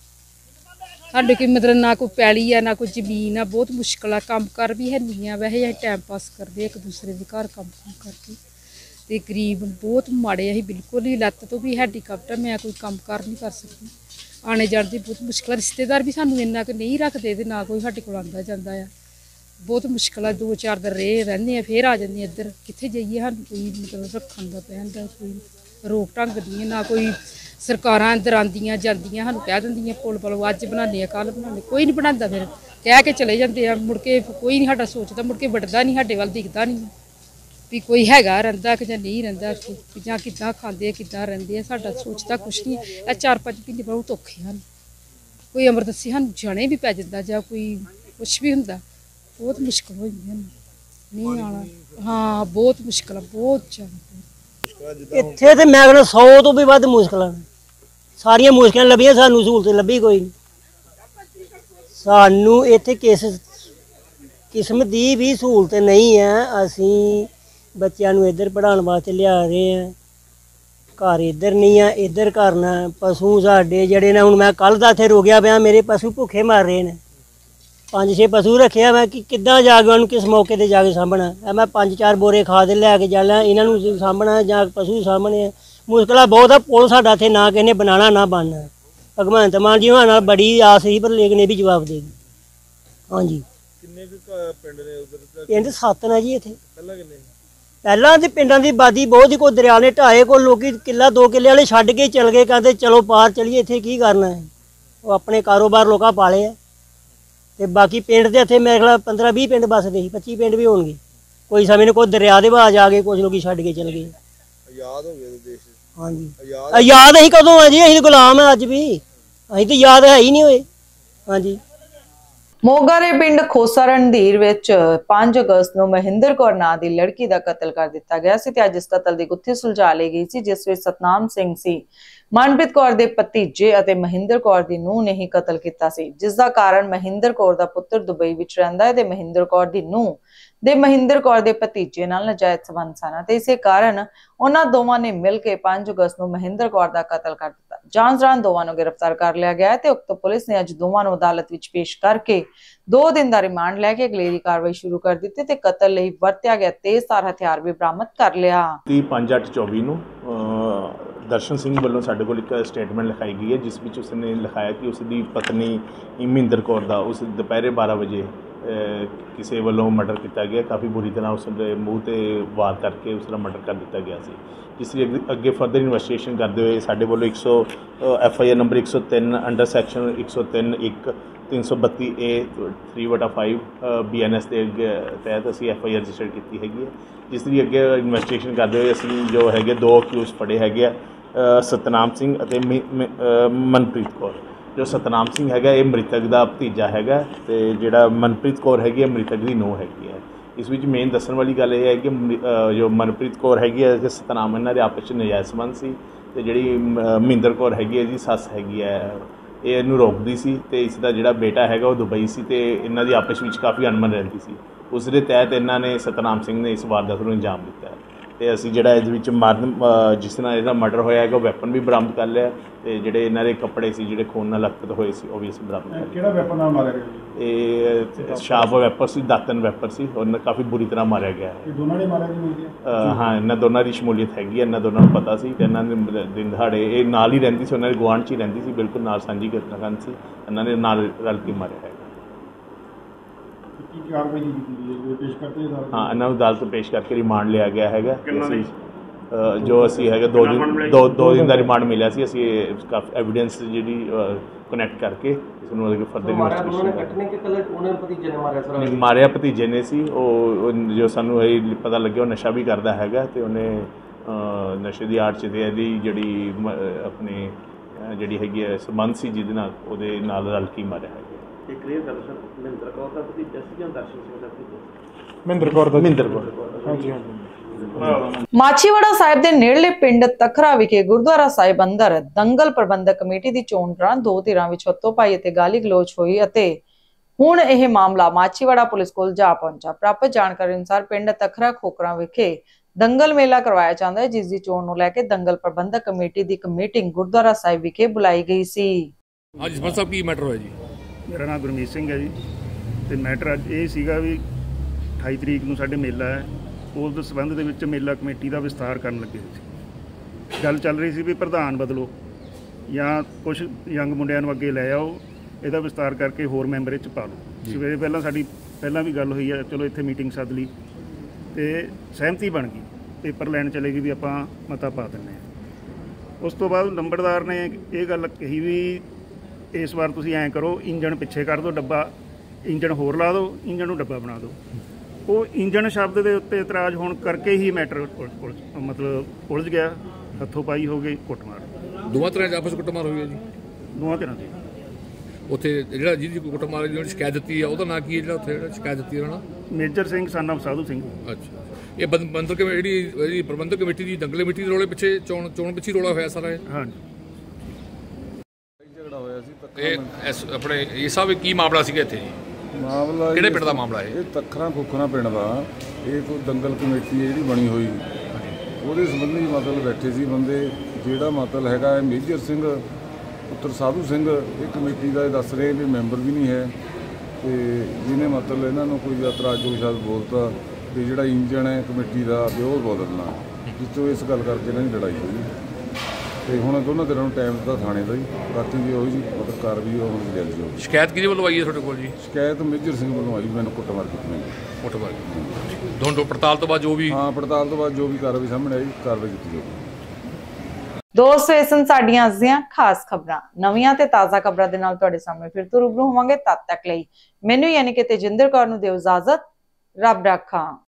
ਸਾਡੇ ਕੋਈ ਮਤਲਬ ਨਾ ਕੋਈ ਪੈਲੀ ਆ ਨਾ ਕੋਈ ਜ਼ਮੀਨ ਆ, ਬਹੁਤ ਮੁਸ਼ਕਿਲ ਆ। ਕੰਮ ਕਰ ਵੀ ਹੈ ਨਹੀਂ ਆ, ਵੈਸੇ ਅਸੀਂ ਟਾਈਮ ਪਾਸ ਕਰਦੇ ਇੱਕ ਦੂਸਰੇ ਦੇ ਘਰ ਕੰਮ ਕੰਮ ਕਰਕੇ, ਤੇ ਗਰੀਬ ਬਹੁਤ ਮਾੜੇ ਅਸੀਂ ਬਿਲਕੁਲ ਹੀ, ਲੱਤ ਤੋਂ ਵੀ ਸਾਡੀ ਕਪਟ, ਮੈਂ ਕੋਈ ਕੰਮ ਕਰ ਨਹੀਂ ਕਰ ਸਕਦੀ, ਆਣੇ ਜਾਣ ਦੀ ਬਹੁਤ ਮੁਸ਼ਕਿਲ। ਰਿਸ਼ਤੇਦਾਰ ਵੀ ਸਾਨੂੰ ਇੰਨਾ ਕੁ ਨਹੀਂ ਰੱਖਦੇ ਤੇ ਨਾ ਕੋਈ ਸਾਡੇ ਕੋਲ ਆਉਂਦਾ ਜਾਂਦਾ ਆ, ਬਹੁਤ ਮੁਸ਼ਕਿਲ ਆ। ਦੋ ਚਾਰ ਦਿਨ ਰਹੇ ਰਹਿੰਦੇ ਆ ਫਿਰ ਆ ਜਾਂਦੇ ਇੱਧਰ, ਕਿੱਥੇ ਜਾਈਏ, ਸਾਨੂੰ ਕੋਈ ਮਤਲਬ ਰੱਖਣ ਦਾ ਪੈਣ ਦਾ ਕੋਈ ਰੋਕ ਢੰਗ ਨਹੀਂ, ਨਾ ਕੋਈ ਸਰਕਾਰਾਂ ਅੰਦਰ ਆਉਂਦੀਆਂ ਜਾਂਦੀਆਂ ਸਾਨੂੰ ਕਹਿ ਦਿੰਦੀਆਂ ਪੁਲ ਪੁਲ ਅੱਜ ਬਣਾਉਂਦੇ ਆ ਕੱਲ੍ਹ ਬਣਾਉਂਦੇ, ਕੋਈ ਨਹੀਂ ਬਣਾਉਂਦਾ, ਫਿਰ ਕਹਿ ਕੇ ਚਲੇ ਜਾਂਦੇ ਆ, ਮੁੜ ਕੇ ਕੋਈ ਨਹੀਂ ਸਾਡਾ ਸੋਚਦਾ, ਮੁੜ ਕੇ ਵੱਢਦਾ ਨਹੀਂ, ਸਾਡੇ ਵੱਲ ਦਿਖਦਾ ਨਹੀਂ ਵੀ ਕੋਈ ਹੈਗਾ ਰਹਿੰਦਾ ਕਿ ਜਾਂ ਨਹੀਂ ਰਹਿੰਦਾ, ਜਾਂ ਕਿੱਦਾਂ ਖਾਂਦੇ ਆ ਕਿੱਦਾਂ ਰਹਿੰਦੇ ਆ, ਸਾਡਾ ਸੋਚਦਾ ਕੁਛ ਨਹੀਂ। ਇਹ ਚਾਰ ਪੰਜ ਮਹੀਨੇ ਬਹੁਤ ਔਖੇ ਹਨ, ਕੋਈ ਅਮਰਦਸੀ ਸਾਨੂੰ ਜਾਣੇ ਵੀ ਪੈ ਜਾਂਦਾ ਜਾਂ ਕੋਈ ਕੁਛ ਵੀ ਹੁੰਦਾ, ਬਹੁਤ ਮੁਸ਼ਕਿਲ ਹੋ ਜਾਂਦੀ ਹਨ, ਨਹੀਂ ਆਉਣਾ। ਹਾਂ ਬਹੁਤ ਮੁਸ਼ਕਿਲ ਆ, ਬਹੁਤ ਜ਼ਿਆਦਾ। ਇੱਥੇ ਤੇ ਮੈਂ ਕਹਿੰਦਾ ਸੌ ਤੋਂ ਵੀ ਵੱਧ ਮੁਸ਼ਕਿਲਾਂ ਨੇ, ਸਾਰੀਆਂ ਮੁਸ਼ਕਿਲਾਂ ਲੱਭੀਆਂ, ਸਾਨੂੰ ਸਹੂਲਤ ਲੱਭੀ ਕੋਈ ਨਹੀਂ। ਸਾਨੂੰ ਇੱਥੇ ਕਿਸ ਕਿਸਮ ਦੀ ਵੀ ਸਹੂਲਤ ਨਹੀਂ ਹੈ। ਅਸੀਂ ਬੱਚਿਆਂ ਨੂੰ ਇੱਧਰ ਪੜ੍ਹਾਉਣ ਵਾਸਤੇ ਲਿਆ ਰਹੇ ਹਾਂ, ਘਰ ਇੱਧਰ ਨਹੀਂ ਆ, ਇੱਧਰ ਕਰਨਾ। ਪਸ਼ੂ ਸਾਡੇ ਜਿਹੜੇ ਨੇ, ਹੁਣ ਮੈਂ ਕੱਲ੍ਹ ਦਾ ਇੱਥੇ ਰੁਕਿਆ ਪਿਆ, ਮੇਰੇ ਪਸ਼ੂ ਭੁੱਖੇ ਮਰ ਰਹੇ ਨੇ, ਪੰਜ ਛੇ ਪਸ਼ੂ ਰੱਖਿਆ ਮੈਂ, ਕਿ ਕਿੱਦਾਂ ਜਾ ਕੇ ਉਹਨੂੰ ਕਿਸ ਮੌਕੇ 'ਤੇ ਜਾ ਕੇ ਸਾਂਭਣਾ। ਮੈਂ ਪੰਜ ਚਾਰ ਬੋਰੇ ਖਾਦ ਲੈ ਕੇ ਜਾਣਾ, ਇਹਨਾਂ ਨੂੰ ਸਾਂਭਣਾ ਜਾਂ ਪਸ਼ੂ ਸਾਂਭਣੇ, ਮੁਸ਼ਕਿਲਾਂ ਬਹੁਤ ਆ। ਪੁਲ ਸਾਡਾ ਇੱਥੇ ਨਾ ਕਿਸੇ ਨੇ ਬਣਾਉਣਾ ਨਾ ਬਣਨਾ। ਭਗਵੰਤ ਮਾਨ ਜੀ ਹੋਣਾ ਨਾਲ ਬੜੀ ਆਸ ਸੀ, ਪਰ ਲੇਕਿਨ ਇਹ ਵੀ ਜਵਾਬ ਦੇਗੀ। ਹਾਂਜੀ ਕਿੰਨੇ ਪਿੰਡ ਨੇ ਉਧਰ? ਪਿੰਡ ਸੱਤ ਨੇ ਜੀ ਇੱਥੇ। ਪਹਿਲਾਂ ਕਿੰਨੇ? ਪਹਿਲਾਂ ਤੇ ਪਿੰਡਾਂ ਦੀ ਆਬਾਦੀ ਬਹੁਤ ਹੀ, ਕੋਈ ਦਰਿਆ ਨੇ ਢਾਏ, ਕੋਈ ਲੋਕੀ ਕਿੱਲਾ ਦੋ ਕਿੱਲੇ ਵਾਲੇ ਛੱਡ ਕੇ ਚਲ ਗਏ, ਕਹਿੰਦੇ ਚਲੋ ਪਾਰ ਚਲੀਏ, ਇੱਥੇ ਕੀ ਕਰਨਾ ਹੈ। ਉਹ ਆਪਣੇ ਕਾਰੋਬਾਰ ਲੋਕਾਂ ਪਾਲੇ ਆ, ਤੇ ਬਾਕੀ ਪਿੰਡ ਦੇ ਇੱਥੇ ਮੇਰੇ ਖਿਆਲ ਪੰਦਰਾਂ ਵੀਹ ਪਿੰਡ ਵੱਸਦੇ ਸੀ, ਪੱਚੀ ਪਿੰਡ ਵੀ ਹੋਣਗੇ। ਕੋਈ ਸਮੇਂ ਨੇ ਕੋਈ ਦਰਿਆ ਦੇ ਬਾਅਦ ਆ ਗਏ, ਕੁਝ ਲੋਕੀ ਛੱਡ ਕੇ ਚਲ ਗਏ। ਆਜ਼ਾਦ ਹੋ ਗਏ ਦੇਸ਼। ਹਾਂਜੀ ਆਜ਼ਾਦ ਅਸੀਂ ਕਦੋਂ ਆ ਜੀ, ਅਸੀਂ ਗੁਲਾਮ ਆ ਅੱਜ ਵੀ, ਅਸੀਂ ਤਾਂ ਯਾਦ ਹੈ ਹੀ ਨਹੀਂ ਹੋਏ। ਹਾਂਜੀ ਮੋਗਾ ਦੇ ਪਿੰਡ ਖੋਸਾ ਰਣਧੀਰ ਵਿੱਚ ਪੰਜ ਅਗਸਤ ਨੂੰ ਮਹਿੰਦਰ ਕੌਰ ਨਾਂ ਦੀ ਲੜਕੀ ਦਾ ਕਤਲ ਕਰ ਦਿੱਤਾ ਗਿਆ ਸੀ ਤੇ ਅੱਜ ਇਸ ਕਤਲ ਦੀ ਗੁੱਥੀ ਸੁਲਝਾ ਲਈ ਗਈ ਸੀ, ਜਿਸ ਵਿੱਚ ਸਤਨਾਮ ਸਿੰਘ ਸੀ, ਮਨਪ੍ਰੀਤ ਕੌਰ ਦੇ ਭਤੀਜੇ ਅਤੇ ਮਹਿੰਦਰ ਕੌਰ ਦੀ ਨੂੰਹ ਨੇ ਹੀ ਕਤਲ ਕੀਤਾ ਸੀ, ਜਿਸ ਦਾ ਕਾਰਨ ਮਹਿੰਦਰ ਕੌਰ ਦਾ ਪੁੱਤਰ ਦੁਬਈ ਵਿੱਚ ਰਹਿੰਦਾ ਹੈ ਤੇ ਮਹਿੰਦਰ ਕੌਰ ਦੀ ਨੂੰਹ ਦੇ ਮਹਿੰਦਰ ਕੌਰ ਦੇ ਭਤੀਜੇ ਨਾਲ ਨਜਾਇਜ਼ ਸੰਬੰਧ ਸਨ ਤੇ ਇਸੇ ਕਾਰਨ ਉਹਨਾਂ ਦੋਵਾਂ ਨੇ ਮਿਲ ਕੇ ਪੰਜ ਅਗਸਤ ਨੂੰ ਮਹਿੰਦਰ ਕੌਰ ਦਾ ਕਤਲ ਕਰ ਦਿੱਤਾ। ਜਾਂਚ ਦੌਰਾਨ ਦੋਵਾਂ ਨੂੰ ਗ੍ਰਿਫਤਾਰ ਕਰ ਲਿਆ ਗਿਆ ਤੇ ਉਕਤ ਪੁਲਿਸ ਨੇ ਅੱਜ ਦੋਵਾਂ ਨੂੰ ਅਦਾਲਤ ਵਿੱਚ ਪੇਸ਼ ਕਰਕੇ ਦੋ ਦਿਨ ਦਾ ਰਿਮਾਂਡ ਲੈ ਕੇ ਅਗਲੇਰੀ ਕਾਰਵਾਈ ਸ਼ੁਰੂ ਕਰ ਦਿੱਤੀ ਤੇ ਕਤਲ ਲਈ ਵਰਤਿਆ ਗਿਆ ਤੇਜ਼ਧਾਰ ਹਥਿਆਰ ਵੀ ਬਰਾਮਦ ਕਰ ਲਿਆ। ਪੰਜ ਅੱਠ ਚੌਵੀ ਨੂੰ ਦਰਸ਼ਨ ਸਿੰਘ ਵੱਲੋਂ ਸਾਡੇ ਕੋਲ ਇੱਕ ਸਟੇਟਮੈਂਟ ਲਿਖਾਈ ਗਈ ਹੈ, ਜਿਸ ਵਿੱਚ ਉਸਨੇ ਲਿਖਾਇਆ ਕਿ ਉਸ ਦੀ ਪਤਨੀ ਮਹਿੰਦਰ ਕੌਰ ਦਾ ਉਸ ਦੁਪਹਿਰੇ ਬਾਰਾਂ ਵਜੇ ਕਿਸੇ ਵੱਲੋਂ ਮਰਡਰ ਕੀਤਾ ਗਿਆ। ਕਾਫੀ ਬੁਰੀ ਤਰ੍ਹਾਂ ਉਸ ਦੇ ਮੂੰਹ 'ਤੇ ਵਾਰ ਕਰਕੇ ਉਸ ਦਾ ਮਰਡਰ ਕਰ ਦਿੱਤਾ ਗਿਆ ਸੀ, ਜਿਸ ਲਈ ਅੱਗੇ ਫਰਦਰ ਇਨਵੈਸਟੀਗੇਸ਼ਨ ਕਰਦੇ ਹੋਏ ਸਾਡੇ ਵੱਲੋਂ ਇੱਕ ਸੌ ਐਫ ਆਈ ਆਰ ਨੰਬਰ ਇੱਕ ਸੌ ਤਿੰਨ ਅੰਡਰ ਸੈਕਸ਼ਨ ਇੱਕ ਸੌ ਤਿੰਨ ਇੱਕ ਤਿੰਨ ਸੌ ਬੱਤੀ ਏ ਥ੍ਰੀ ਵਟਾ ਫਾਈਵ ਬੀ ਐਨ ਐਸ ਦੇ ਤਹਿਤ ਅਸੀਂ ਐਫ ਆਈ ਆਰ ਰਜਿਸਟਰ ਕੀਤੀ ਹੈਗੀ ਹੈ, ਜਿਸ ਦੀ ਅੱਗੇ ਇਨਵੈਸਟੀਗੇਸ਼ਨ ਕਰਦੇ ਹੋਏ ਅਸੀਂ ਜੋ ਹੈਗੇ ਦੋ ਅਕਿਊਜ਼ ਫੜੇ ਹੈਗੇ ਆ, ਸਤਨਾਮ ਸਿੰਘ ਅਤੇ ਮਨਪ੍ਰੀਤ ਕੌਰ। ਜੋ ਸਤਨਾਮ ਸਿੰਘ ਹੈਗਾ ਇਹ ਮ੍ਰਿਤਕ ਦਾ ਭਤੀਜਾ ਹੈਗਾ ਅਤੇ ਜਿਹੜਾ ਮਨਪ੍ਰੀਤ ਕੌਰ ਹੈਗੀ ਹੈ ਮ੍ਰਿਤਕ ਦੀ ਨੂੰਹ ਹੈਗੀ ਹੈ। ਇਸ ਵਿੱਚ ਮੇਨ ਦੱਸਣ ਵਾਲੀ ਗੱਲ ਇਹ ਹੈ ਕਿ ਜੋ ਮਨਪ੍ਰੀਤ ਕੌਰ ਹੈਗੀ ਹੈ ਅਤੇ ਸਤਨਾਮ ਇਹਨਾਂ ਦੇ ਆਪਸ 'ਚ ਨਜਾਇਜ਼ ਸੰਬੰਧ ਸੀ ਅਤੇ ਜਿਹੜੀ ਮਹਿੰਦਰ ਕੌਰ ਹੈਗੀ ਹੈ ਇਹਦੀ ਸੱਸ ਹੈਗੀ ਹੈ ਇਹ ਇਹਨੂੰ ਰੋਕਦੀ ਸੀ ਅਤੇ ਇਸ ਦਾ ਜਿਹੜਾ ਬੇਟਾ ਹੈਗਾ ਉਹ ਦੁਬਈ ਸੀ ਅਤੇ ਇਹਨਾਂ ਦੀ ਆਪਸ ਵਿੱਚ ਕਾਫੀ ਅਣਮਨ ਰਹਿੰਦੀ ਸੀ। ਉਸ ਦੇ ਤਹਿਤ ਇਹਨਾਂ ਨੇ ਸਤਨਾਮ ਸਿੰਘ ਨੇ ਇਸ ਵਾਰਦਾਤ ਨੂੰ ਅੰਜਾਮ ਦਿੱਤਾ ਅਤੇ ਅਸੀਂ ਜਿਹੜਾ ਇਹਦੇ ਵਿੱਚ ਮਾਰਨ ਜਿਸ ਨਾਲ ਇਹਦਾ ਮਰਡਰ ਹੋਇਆ ਹੈਗਾ ਉਹ ਵੈਪਨ ਵੀ ਬਰਾਮਦ ਕਰ ਲਿਆ ਅਤੇ ਜਿਹੜੇ ਇਹਨਾਂ ਦੇ ਕੱਪੜੇ ਸੀ ਜਿਹੜੇ ਖੂਨ ਨਾਲ ਲਖਤ ਹੋਏ ਸੀ ਉਹ ਵੀ ਅਸੀਂ ਬਰਾਮਦ ਕਰ ਲਿਆ। ਕਿਹੜਾ ਵੈਪਨ ਨਾਲ ਮਾਰਿਆ ਗਿਆ? ਇਹ ਸ਼ਾਰਪ ਵੈਪਰ ਸੀ, ਦਾਤਨ ਵੈਪਰ ਸੀ, ਉਹਨਾਂ ਕਾਫੀ ਬੁਰੀ ਤਰ੍ਹਾਂ ਮਾਰਿਆ ਗਿਆ ਹੈ। ਦੋਨਾਂ ਨੇ ਮਾਰਿਆ ਜੀ? ਹਾਂ, ਇਹਨਾਂ ਦੋਨਾਂ ਦੀ ਸ਼ਮੂਲੀਅਤ ਹੈਗੀ ਹੈ, ਇਹਨਾਂ ਦੋਨਾਂ ਨੂੰ ਪਤਾ ਸੀ ਅਤੇ ਇਹਨਾਂ ਨੇ ਦਿਨ ਦਿਹਾੜੇ ਇਹ ਨਾਲ ਹੀ ਰਹਿੰਦੀ ਸੀ, ਉਹਨਾਂ ਦੇ ਗੁਆਂਢ 'ਚ ਹੀ ਰਹਿੰਦੀ ਸੀ, ਬਿਲਕੁਲ ਨਾਲ ਸਾਂਝੀ ਘਟਨਾ ਸੀ, ਇਹਨਾਂ ਨੇ ਨਾਲ ਰਲ ਕੇ ਮਾਰਿਆ ਹੈਗਾ। ਹਾਂ, ਇਹਨਾਂ ਨੂੰ ਅਦਾਲਤ ਪੇਸ਼ ਕਰਕੇ ਰਿਮਾਂਡ ਲਿਆ ਗਿਆ ਹੈਗਾ। ਜੋ ਅਸੀਂ ਹੈਗਾ ਦੋ ਦਿਨ ਦੋ ਦੋ ਦਿਨ ਦਾ ਰਿਮਾਂਡ ਮਿਲਿਆ ਸੀ। ਅਸੀਂ ਕਾਫੀ ਐਵੀਡੈਂਸ ਜਿਹੜੀ ਕਨੈਕਟ ਕਰਕੇ ਇਸ ਨੂੰ ਅੱਗੇ ਫਰਦਰ ਇਨਵੈਸਟੀਗੇਸ਼ਨ ਮਾਰਿਆ ਭਤੀਜੇ ਨੇ ਸੀ। ਉਹ ਜੋ ਸਾਨੂੰ ਇਹ ਪਤਾ ਲੱਗਿਆ ਉਹ ਨਸ਼ਾ ਵੀ ਕਰਦਾ ਹੈਗਾ ਅਤੇ ਉਹਨੇ ਨਸ਼ੇ ਦੀ ਆੜ 'ਚ ਤੇ ਇਹਦੀ ਜਿਹੜੀ ਆਪਣੀ ਜਿਹੜੀ ਹੈਗੀ ਹੈ ਸੰਬੰਧ ਸੀ ਜਿਹਦੇ ਨਾਲ ਉਹਦੇ ਨਾਲ ਰਲ ਕੇ ਮਾਰਿਆ ਹੈਗਾ। ਮਹਿੰਦਰ ਕੌਰ ਦਾ ਭਤੀਜਾ ਸੀ ਜਾਂ ਦਰਸ਼ਨ ਸਿੰਘ ਦਾ ਭਤੀਜਾ? ਮਹਿੰਦਰ ਕੌਰ ਦਾ। ਮਹਿੰਦਰ ਕੌਰ। ਹਾਂਜੀ ਹਾਂਜੀ। ਮਾਛੀਵਾੜਾ ਸਾਹਿਬ ਦੇ ਨੇੜਲੇ ਪਿੰਡ ਤਖਰਾ ਵਿਖੇ ਗੁਰਦੁਆਰਾ ਸਾਹਿਬ ਅੰਦਰ ਦੰਗਲ ਪ੍ਰਬੰਧਕ ਕਮੇਟੀ ਦੀ ਚੋਣ ਦੌਰਾਨ ਦੋ ਧਿਰਾਂ ਵਿੱਚ ਹੱਥੋਂ-ਪਾਈ ਅਤੇ ਗਾਲੀ ਗਲੋਚ ਹੋਈ ਅਤੇ ਹੁਣ ਇਹ ਮਾਮਲਾ ਮਾਛੀਵਾੜਾ ਪੁਲਿਸ ਕੋਲ ਜਾ ਪਹੁੰਚਾ। ਪ੍ਰਾਪਤ ਜਾਣਕਾਰੀ ਅਨੁਸਾਰ ਪਿੰਡ ਤਖਰਾ ਖੋਕਰਾ ਵਿਖੇ ਦੰਗਲ ਮੇਲਾ ਕਰਵਾਇਆ ਜਾਂਦਾ ਹੈ, ਜਿਸ ਦੀ ਚੋਣ ਨੂੰ ਲੈ ਕੇ ਦੰਗਲ ਪ੍ਰਬੰਧਕ ਕਮੇਟੀ ਦੀ ਇੱਕ ਮੀਟਿੰਗ ਗੁਰਦੁਆਰਾ ਸਾਹਿਬ ਵਿਖੇ ਬੁਲਾਈ ਗਈ ਸੀ। ਅੱਜ ਸਰਪੰਚ ਸਾਹਿਬ ਕੀ ਮੈਟਰ ਹੋਇਆ ਜੀ? ਮੇਰਾ ਨਾਮ ਗੁਰਮੀਤ ਸਿੰਘ ਹੈ ਜੀ ਤੇ ਮੈਟਰ ਅੱਜ ਇਹ ਸੀਗਾ ਵੀ ਅਠਾਈ ਤਰੀਕ ਨੂੰ ਸਾਡੇ ਮੇਲਾ ਹੈ, ਉਸ ਦੇ ਸੰਬੰਧ ਦੇ ਵਿੱਚ ਮੇਲਾ ਕਮੇਟੀ ਦਾ ਵਿਸਤਾਰ ਕਰਨ ਲੱਗੇ ਸੀ। ਗੱਲ ਚੱਲ ਰਹੀ ਸੀ ਵੀ ਪ੍ਰਧਾਨ ਬਦਲੋ ਜਾਂ ਕੁਝ ਯੰਗ ਮੁੰਡਿਆਂ ਨੂੰ ਅੱਗੇ ਲੈ ਆਓ, ਇਹਦਾ ਵਿਸਤਾਰ ਕਰਕੇ ਹੋਰ ਮੈਂਬਰ ਇਹ 'ਚ ਪਾ ਲਓ। ਸਵੇਰੇ ਪਹਿਲਾਂ ਸਾਡੀ ਪਹਿਲਾਂ ਵੀ ਗੱਲ ਹੋਈ ਹੈ, ਚਲੋ ਇੱਥੇ ਮੀਟਿੰਗ ਸੱਦ ਲਈ ਅਤੇ ਸਹਿਮਤੀ ਬਣ ਗਈ, ਪੇਪਰ ਲੈਣ ਚਲੇ ਗਏ ਵੀ ਆਪਾਂ ਮਤਾ ਪਾ ਦਿੰਦੇ ਹਾਂ। ਉਸ ਤੋਂ ਬਾਅਦ ਨੰਬਰਦਾਰ ਨੇ ਇਹ ਗੱਲ ਕਹੀ ਵੀ ਇਸ ਵਾਰ ਤੁਸੀਂ ਐਂ ਕਰੋ, ਇੰਜਣ ਪਿੱਛੇ ਕਰ ਦਿਓ, ਡੱਬਾ ਇੰਜਣ ਹੋਰ ਲਾ ਦਿਓ, ਇੰਜਣ ਨੂੰ ਡੱਬਾ ਬਣਾ ਦਿਓ। ਉਹ ਇੰਜਣ ਸ਼ਬਦ ਦੇ ਉੱਤੇ ਇਤਰਾਜ਼ ਹੋਣ ਕਰਕੇ ਹੀ ਮੈਟਰ ਮਤਲਬ ਉਲਝ ਗਿਆ, ਹੱਥੋਂ ਪਾਈ ਹੋ ਗਈ, ਕੁੱਟਮਾਰ। ਦੋਵਾਂ ਤਰ੍ਹਾਂ 'ਚ ਆਪਸ ਕੁੱਟਮਾਰ ਹੋਈ ਹੈ ਜੀ? ਦੋਵਾਂ ਤਰ੍ਹਾਂ ਦੀ। ਉੱਥੇ ਜਿਹੜਾ ਜਿਹਦੀ ਕੁੱਟਮਾਰ ਜਿਹਨੇ ਸ਼ਿਕਾਇਤ ਦਿੱਤੀ ਹੈ ਉਹਦਾ ਨਾਂ ਕੀ ਹੈ ਜਿਹੜਾ ਉੱਥੇ ਜਿਹੜਾ ਸ਼ਿਕਾਇਤ ਦਿੱਤੀ ਉਹਨਾਂ? Major Singh son of Sadhu Singh. ਅੱਛਾ, ਇਹ ਪ੍ਰਬੰਧਕ ਕਮੇਟੀ ਜਿਹੜੀ ਪ੍ਰਬੰਧਕ ਕਮੇਟੀ ਦੀ ਦੰਗਲ ਕਮੇਟੀ ਦੇ ਰੌਲੇ ਪਿੱਛੇ ਚੋਣ ਚੋਣ ਪਿੱਛੇ ਰੌਲਾ ਹੋਇਆ ਸਾਰਾ ਇਹ? ਹਾਂਜੀ। ਝਗੜਾ ਹੋਇਆ ਸੀ ਇਹ ਇਸ ਆਪਣੇ ਇਹ ਸਭ ਕੀ ਮਾਮਲਾ ਸੀਗਾ ਇੱਥੇ ਜੀ? ਮਾਮਲਾ ਕਿਹੜੇ ਪਿੰਡ ਦਾ ਮਾਮਲਾ ਇਹ? ਇਹ ਤੱਖਰਾਂ ਖੋਖਰਾਂ ਪਿੰਡ ਦਾ। ਇਹ ਕੋਈ ਦੰਗਲ ਕਮੇਟੀ ਹੈ ਜਿਹੜੀ ਬਣੀ ਹੋਈ, ਉਹਦੇ ਸੰਬੰਧੀ ਮਤਲਬ ਬੈਠੇ ਸੀ ਬੰਦੇ। ਜਿਹੜਾ ਮਤਲਬ ਹੈਗਾ ਹੈ ਮੇਜਰ ਸਿੰਘ ਪੁੱਤਰ ਸਾਧੂ ਸਿੰਘ, ਇਹ ਕਮੇਟੀ ਦਾ ਇਹ ਦੱਸ ਰਹੇ ਵੀ ਮੈਂਬਰ ਵੀ ਨਹੀਂ ਹੈ ਅਤੇ ਜਿਹਨੇ ਮਤਲਬ ਇਹਨਾਂ ਨੂੰ ਕੋਈ ਇਤਰਾਜ਼ ਜੋ ਸ਼ਬਦ ਬੋਲਤਾ ਵੀ ਜਿਹੜਾ ਇੰਜਣ ਹੈ ਕਮੇਟੀ ਦਾ ਵੀ ਉਹ ਬਦਲਣਾ, ਜਿਸ ਤੋਂ ਇਸ ਗੱਲ ਕਰਕੇ ਇਹਨਾਂ ਦੀ ਲੜਾਈ ਹੋਈ ਅਤੇ ਹੁਣ ਦੋਨਾਂ ਧਿਰਾਂ ਨੂੰ ਟਾਈਮ ਦਿੱਤਾ ਥਾਣੇ ਦਾ ਜੀ। ਬਾਕੀ ਵੀ ਉਹੀ ਜੀ ਮਤਲਬ ਕਾਰਵਾਈ ਉਹ ਹੁਣ ਜਲਦੀ ਹੋਊਗੀ। ਸ਼ਿਕਾਇਤ ਕਿਹਦੇ ਵੱਲੋਂ ਆਈ ਹੈ ਤੁਹਾਡੇ ਕੋਲ ਜੀ? ਸ਼ਿਕਾਇਤ ਮੇਜਰ ਸਿੰਘ ਵੱਲੋਂ ਆਈ, ਮੈਨੂੰ ਕੁੱਟਮਾਰ ਕੀਤੀ ਮੈਨੂੰ। ਕੁੱਟਮਾਰ ਦੋਨੋਂ ਪੜਤਾਲ ਤੋਂ ਬਾਅਦ ਜੋ ਵੀ ਹਾਂ ਪੜਤਾਲ ਤੋਂ ਬਾਅਦ ਜੋ ਵੀ ਕਾਰਵਾਈ ਸਾਹਮਣੇ ਆਈ ਕਾਰਵਾਈ ਕੀਤੀ ਜਾਊਗੀ। ਦੋਸਤੋ, ਇਹ ਸਨ ਸਾਡੀਆਂ ਅੱਜ ਦੀਆਂ ਖਾਸ ਖਬਰਾਂ। ਨਵੀਆਂ ਤੇ ਤਾਜ਼ਾ ਖਬਰਾਂ ਦੇ ਨਾਲ ਤੁਹਾਡੇ ਸਾਹਮਣੇ ਫਿਰ ਤੋਂ ਰੂਬਰੂ ਹੋਵਾਂਗੇ। ਤਦ ਤੱਕ ਲਈ ਮੈਨੂੰ ਯਾਨੀ ਕਿ ਤੇਜਿੰਦਰ ਕੌਰ ਨੂੰ ਦਿਓ ਇਜਾਜ਼ਤ। ਰੱਬ ਰਾਖਾ।